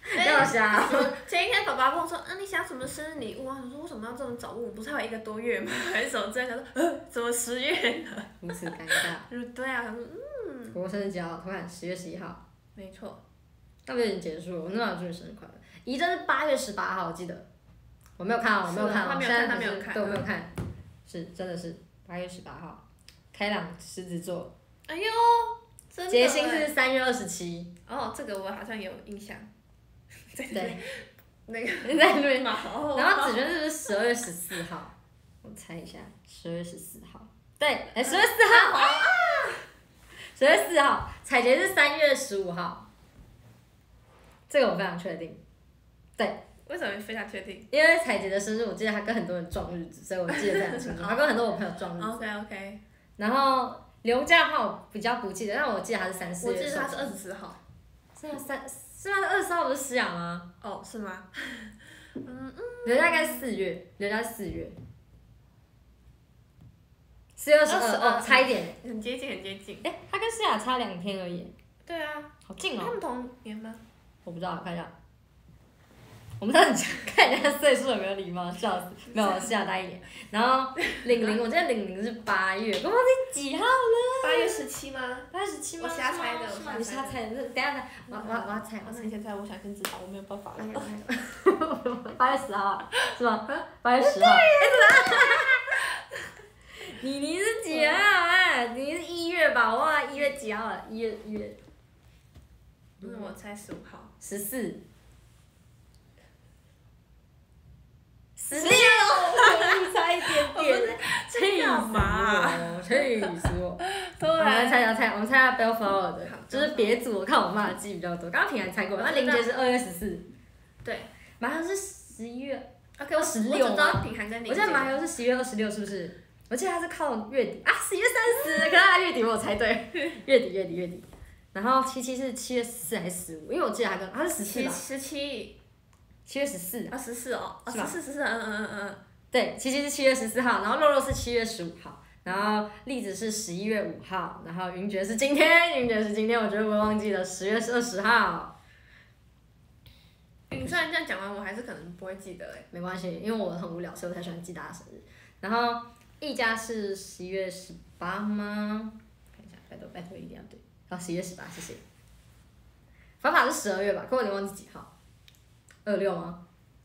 Speaker 1: 要瞎。
Speaker 2: 前一天爸爸跟我说，啊，你想什么生日礼物啊？我说为什么要这么早问？我不是还有一个多月吗？还是什么之类的？他说，呃，怎么十月呢？
Speaker 1: 如此尴尬。
Speaker 2: 嗯，对啊，他说，嗯。
Speaker 1: 我生日几号？我看十月十一号。
Speaker 2: 没错。
Speaker 1: 那不是已经结束了？我那晚祝你生日快乐。怡珍是八月十八号，我记得。我没有看哦，我没有看哦，现在
Speaker 2: 他没有看，
Speaker 1: 对，我没有看。是，真的是八月十八号。开朗狮子座。
Speaker 2: 哎呦，真的。
Speaker 1: 结星是三月二十七。
Speaker 2: 哦，这个我好像有印象。
Speaker 1: 对。
Speaker 2: 那个
Speaker 1: 在录音
Speaker 2: 嘛。
Speaker 1: 然后子轩是不是十二月十四号？我猜一下，十二月十四号。对，哎，十月四号。十月四号，彩杰是三月十五号。这个我非常确定。对。
Speaker 2: 为什么你非常确定？
Speaker 1: 因为彩杰的生日，我记得他跟很多人撞日子，所以我记得非常清楚。他跟很多我朋友撞日子。
Speaker 2: OK OK。
Speaker 1: 然后刘家浩比较不记得，但我记得他是三四月。
Speaker 2: 我记得他是二十四号。
Speaker 1: 是啊，三是吗？二十四号不是诗雅吗？
Speaker 2: 哦，是吗？嗯嗯。
Speaker 1: 刘家应该是四月，刘家是四月。四月二十二，哦，差一点。
Speaker 2: 很接近，很接近。
Speaker 1: 哎，他跟诗雅差两天而已。
Speaker 2: 对啊。
Speaker 1: 好近哦。
Speaker 2: 他们同年吗？
Speaker 1: 我不知道，我看一下。我们当时看人家岁数有没有礼貌，笑死。没有，诗雅大一年。然后玲玲，我记得玲玲是八月，我忘记几号了。
Speaker 2: 八月十七吗？
Speaker 1: 八月十七吗？
Speaker 2: 我瞎猜的，
Speaker 1: 你瞎猜的，等下猜，我我我要猜，
Speaker 2: 我你先猜，我想先知道，我没有办法了。
Speaker 1: 八月十号是吗？八月十号。你你是几号啊？你是一月吧？我忘了一月几号了？一月一月。
Speaker 2: 那我猜十五号。
Speaker 1: 十四。十六，我差一点点，气死我！气死我！我们猜猜猜，我们猜下 Bellflower 的，就是别组，我看我妈的记比较多。刚刚平安猜过，那林杰是二月十四。对。马上是十一月。OK， 我十六。我知道品涵跟林杰。我记得马油是十一月二十六，是不是？我记得他是靠月底啊，十一月三十，可是他月底我猜对，月底月底月底。然后七七是七月十四还是十五？因为我记得他跟他是十四吧。
Speaker 2: 十七。
Speaker 1: 七月十四
Speaker 2: 啊，十四哦，十四十四，嗯嗯嗯嗯。
Speaker 1: 对，七七是七月十四号，然后肉肉是七月十五号，然后栗子是十一月五号，然后云爵是今天，云爵是今天，我觉得我忘记了，十月二十号。
Speaker 2: 你虽然这样讲完，我还是可能不会记得哎。
Speaker 1: 没关系，因为我很无聊，所以我才喜欢记大家生日。然后一家是十一月十八吗？看一下，拜托拜托一定要对。好，十一月十八，谢谢。法法是十二月吧？可我有点忘记几号。二六吗？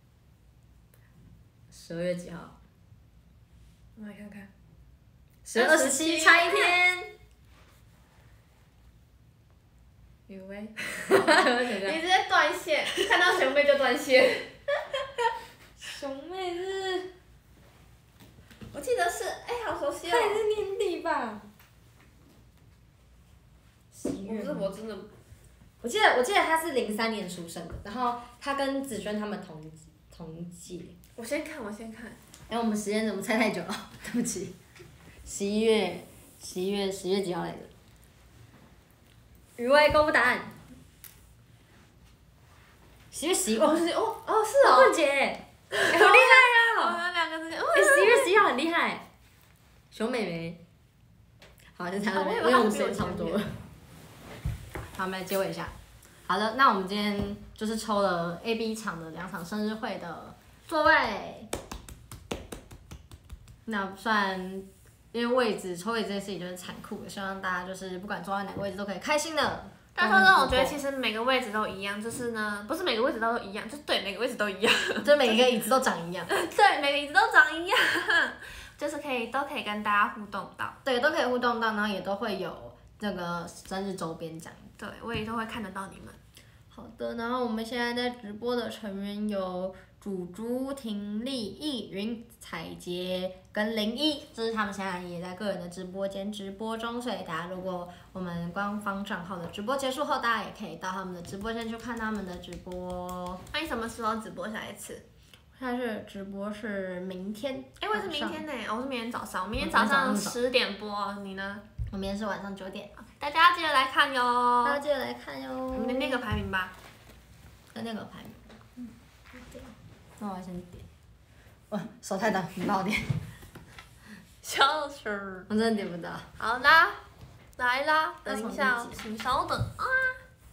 Speaker 1: 十二月几号？
Speaker 2: 我来看看。
Speaker 1: 十月二十七，差一天。
Speaker 2: 有喂。你直接断线，看到熊妹就断线。
Speaker 1: 熊妹是，
Speaker 2: 我记得是，哎，好熟悉哦。
Speaker 1: 她也是年底吧？
Speaker 2: 十月。不是我真的。
Speaker 1: 我记得，我记得他是零三年出生的，然后他跟子轩他们同同届。
Speaker 2: 我先看，我先看。
Speaker 1: 哎，我们时间怎么猜太久了？对不起。十一月，十一月，十月几号来着？余威公布答案。十月十一，哦是哦哦是哦。棍姐，哎好厉害
Speaker 2: 哦！我们两个之间，
Speaker 1: 哎十一月十一号很厉害。熊妹妹。好，就猜到这边，因为我们时间差不多了。好，我们来结尾一下。好的，那我们今天就是抽了 A B 场的两场生日会的座位。那算，因为位置抽位这件事情就是残酷的，希望大家就是不管坐在哪个位置都可以开心的。
Speaker 2: 但说真的，我觉得其实每个位置都一样，就是呢，不是每个位置都一样，就是对每个位置都一样，
Speaker 1: 就每一个椅子都长一样。
Speaker 2: 对，每个椅子都长一样，就是可以都可以跟大家互动到。
Speaker 1: 对，都可以互动到，然后也都会有那个生日周边奖。
Speaker 2: 对，我也都会看得到你们。
Speaker 1: 好的，然后我们现在在直播的成员有主竹、婷丽、易云、彩杰跟零一，这是他们现在也在个人的直播间直播中，所以大家如果我们官方账号的直播结束后，大家也可以到他们的直播间去看他们的直播。
Speaker 2: 那你什么时候直播下一次？
Speaker 1: 下次直播是明天。
Speaker 2: 哎，我是明天呢，我是明天早上，明天早上十点播，你呢？
Speaker 1: 我明天是晚上九点，
Speaker 2: 大家记得来看哟！
Speaker 1: 大家记得来看哟！
Speaker 2: 我们那个排名吧，
Speaker 1: 那那个排名，嗯，点，那我先点。哇，手太短，你帮我点。
Speaker 2: 笑死！
Speaker 1: 我真的点不到。
Speaker 2: 好啦，来啦，等一下，请稍等啊。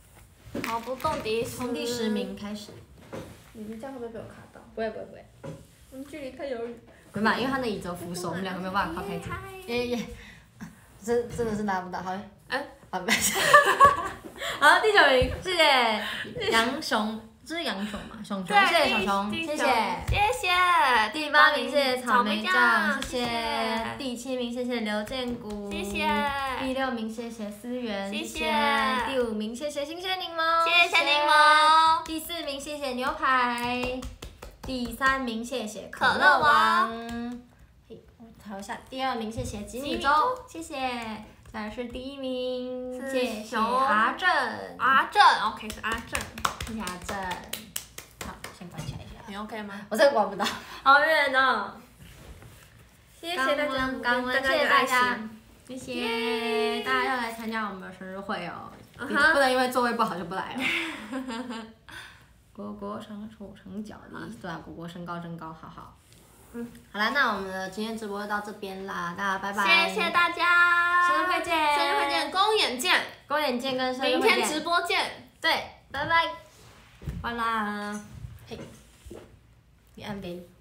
Speaker 2: 跑不动第十，
Speaker 1: 从第十名开始。
Speaker 2: 你这样会不会被我卡到？
Speaker 1: 不会不会不会。
Speaker 2: 我们距离太遥远。
Speaker 1: 没办法，因为他的椅子有扶手，我们两个没有办法靠太近。耶耶，真真的是拿不到，好。
Speaker 2: 哎，
Speaker 1: 啊不是。好，第九名，谢谢杨雄，这是杨雄嘛？熊熊，谢谢熊熊，谢谢。
Speaker 2: 谢谢。
Speaker 1: 第八名，谢谢草莓酱，谢
Speaker 2: 谢
Speaker 1: 谢。第七名，谢谢刘建谷，
Speaker 2: 谢谢。
Speaker 1: 第六名，谢谢思源，
Speaker 2: 谢谢。
Speaker 1: 第五名，谢谢新鲜柠檬，
Speaker 2: 谢谢柠檬。
Speaker 1: 第四名，谢谢牛排。第三名，谢谢可
Speaker 2: 可乐
Speaker 1: 乐
Speaker 2: 王。
Speaker 1: 嘿，我调一下。第二名，谢谢吉米
Speaker 2: 吉米
Speaker 1: 粥，谢谢。再来是第一名，
Speaker 2: 是
Speaker 1: 谢谢
Speaker 2: 熊
Speaker 1: 阿正，
Speaker 2: 阿正 ，OK 是阿正。
Speaker 1: 谢谢阿正。好，先关起来一下。
Speaker 2: 你 OK 吗？
Speaker 1: 我真的关不到，好远哦。谢谢大家，感恩，谢谢大家，谢谢大家要来参加我们的生日会哦，
Speaker 2: 嗯
Speaker 1: 不
Speaker 2: 哼
Speaker 1: 能因为座位不好就不来了。国国成手成脚力，对啊，国国身高真高，好好。嗯，好啦，那我们的今天直播就到这边啦，大家拜拜。
Speaker 2: 谢谢大家，
Speaker 1: 生日会见，
Speaker 2: 生日会见，公演见，
Speaker 1: 公演见跟生日
Speaker 2: 明
Speaker 1: 会见，
Speaker 2: 天直播见，
Speaker 1: 对，拜拜，完啦，嘿，你按呗。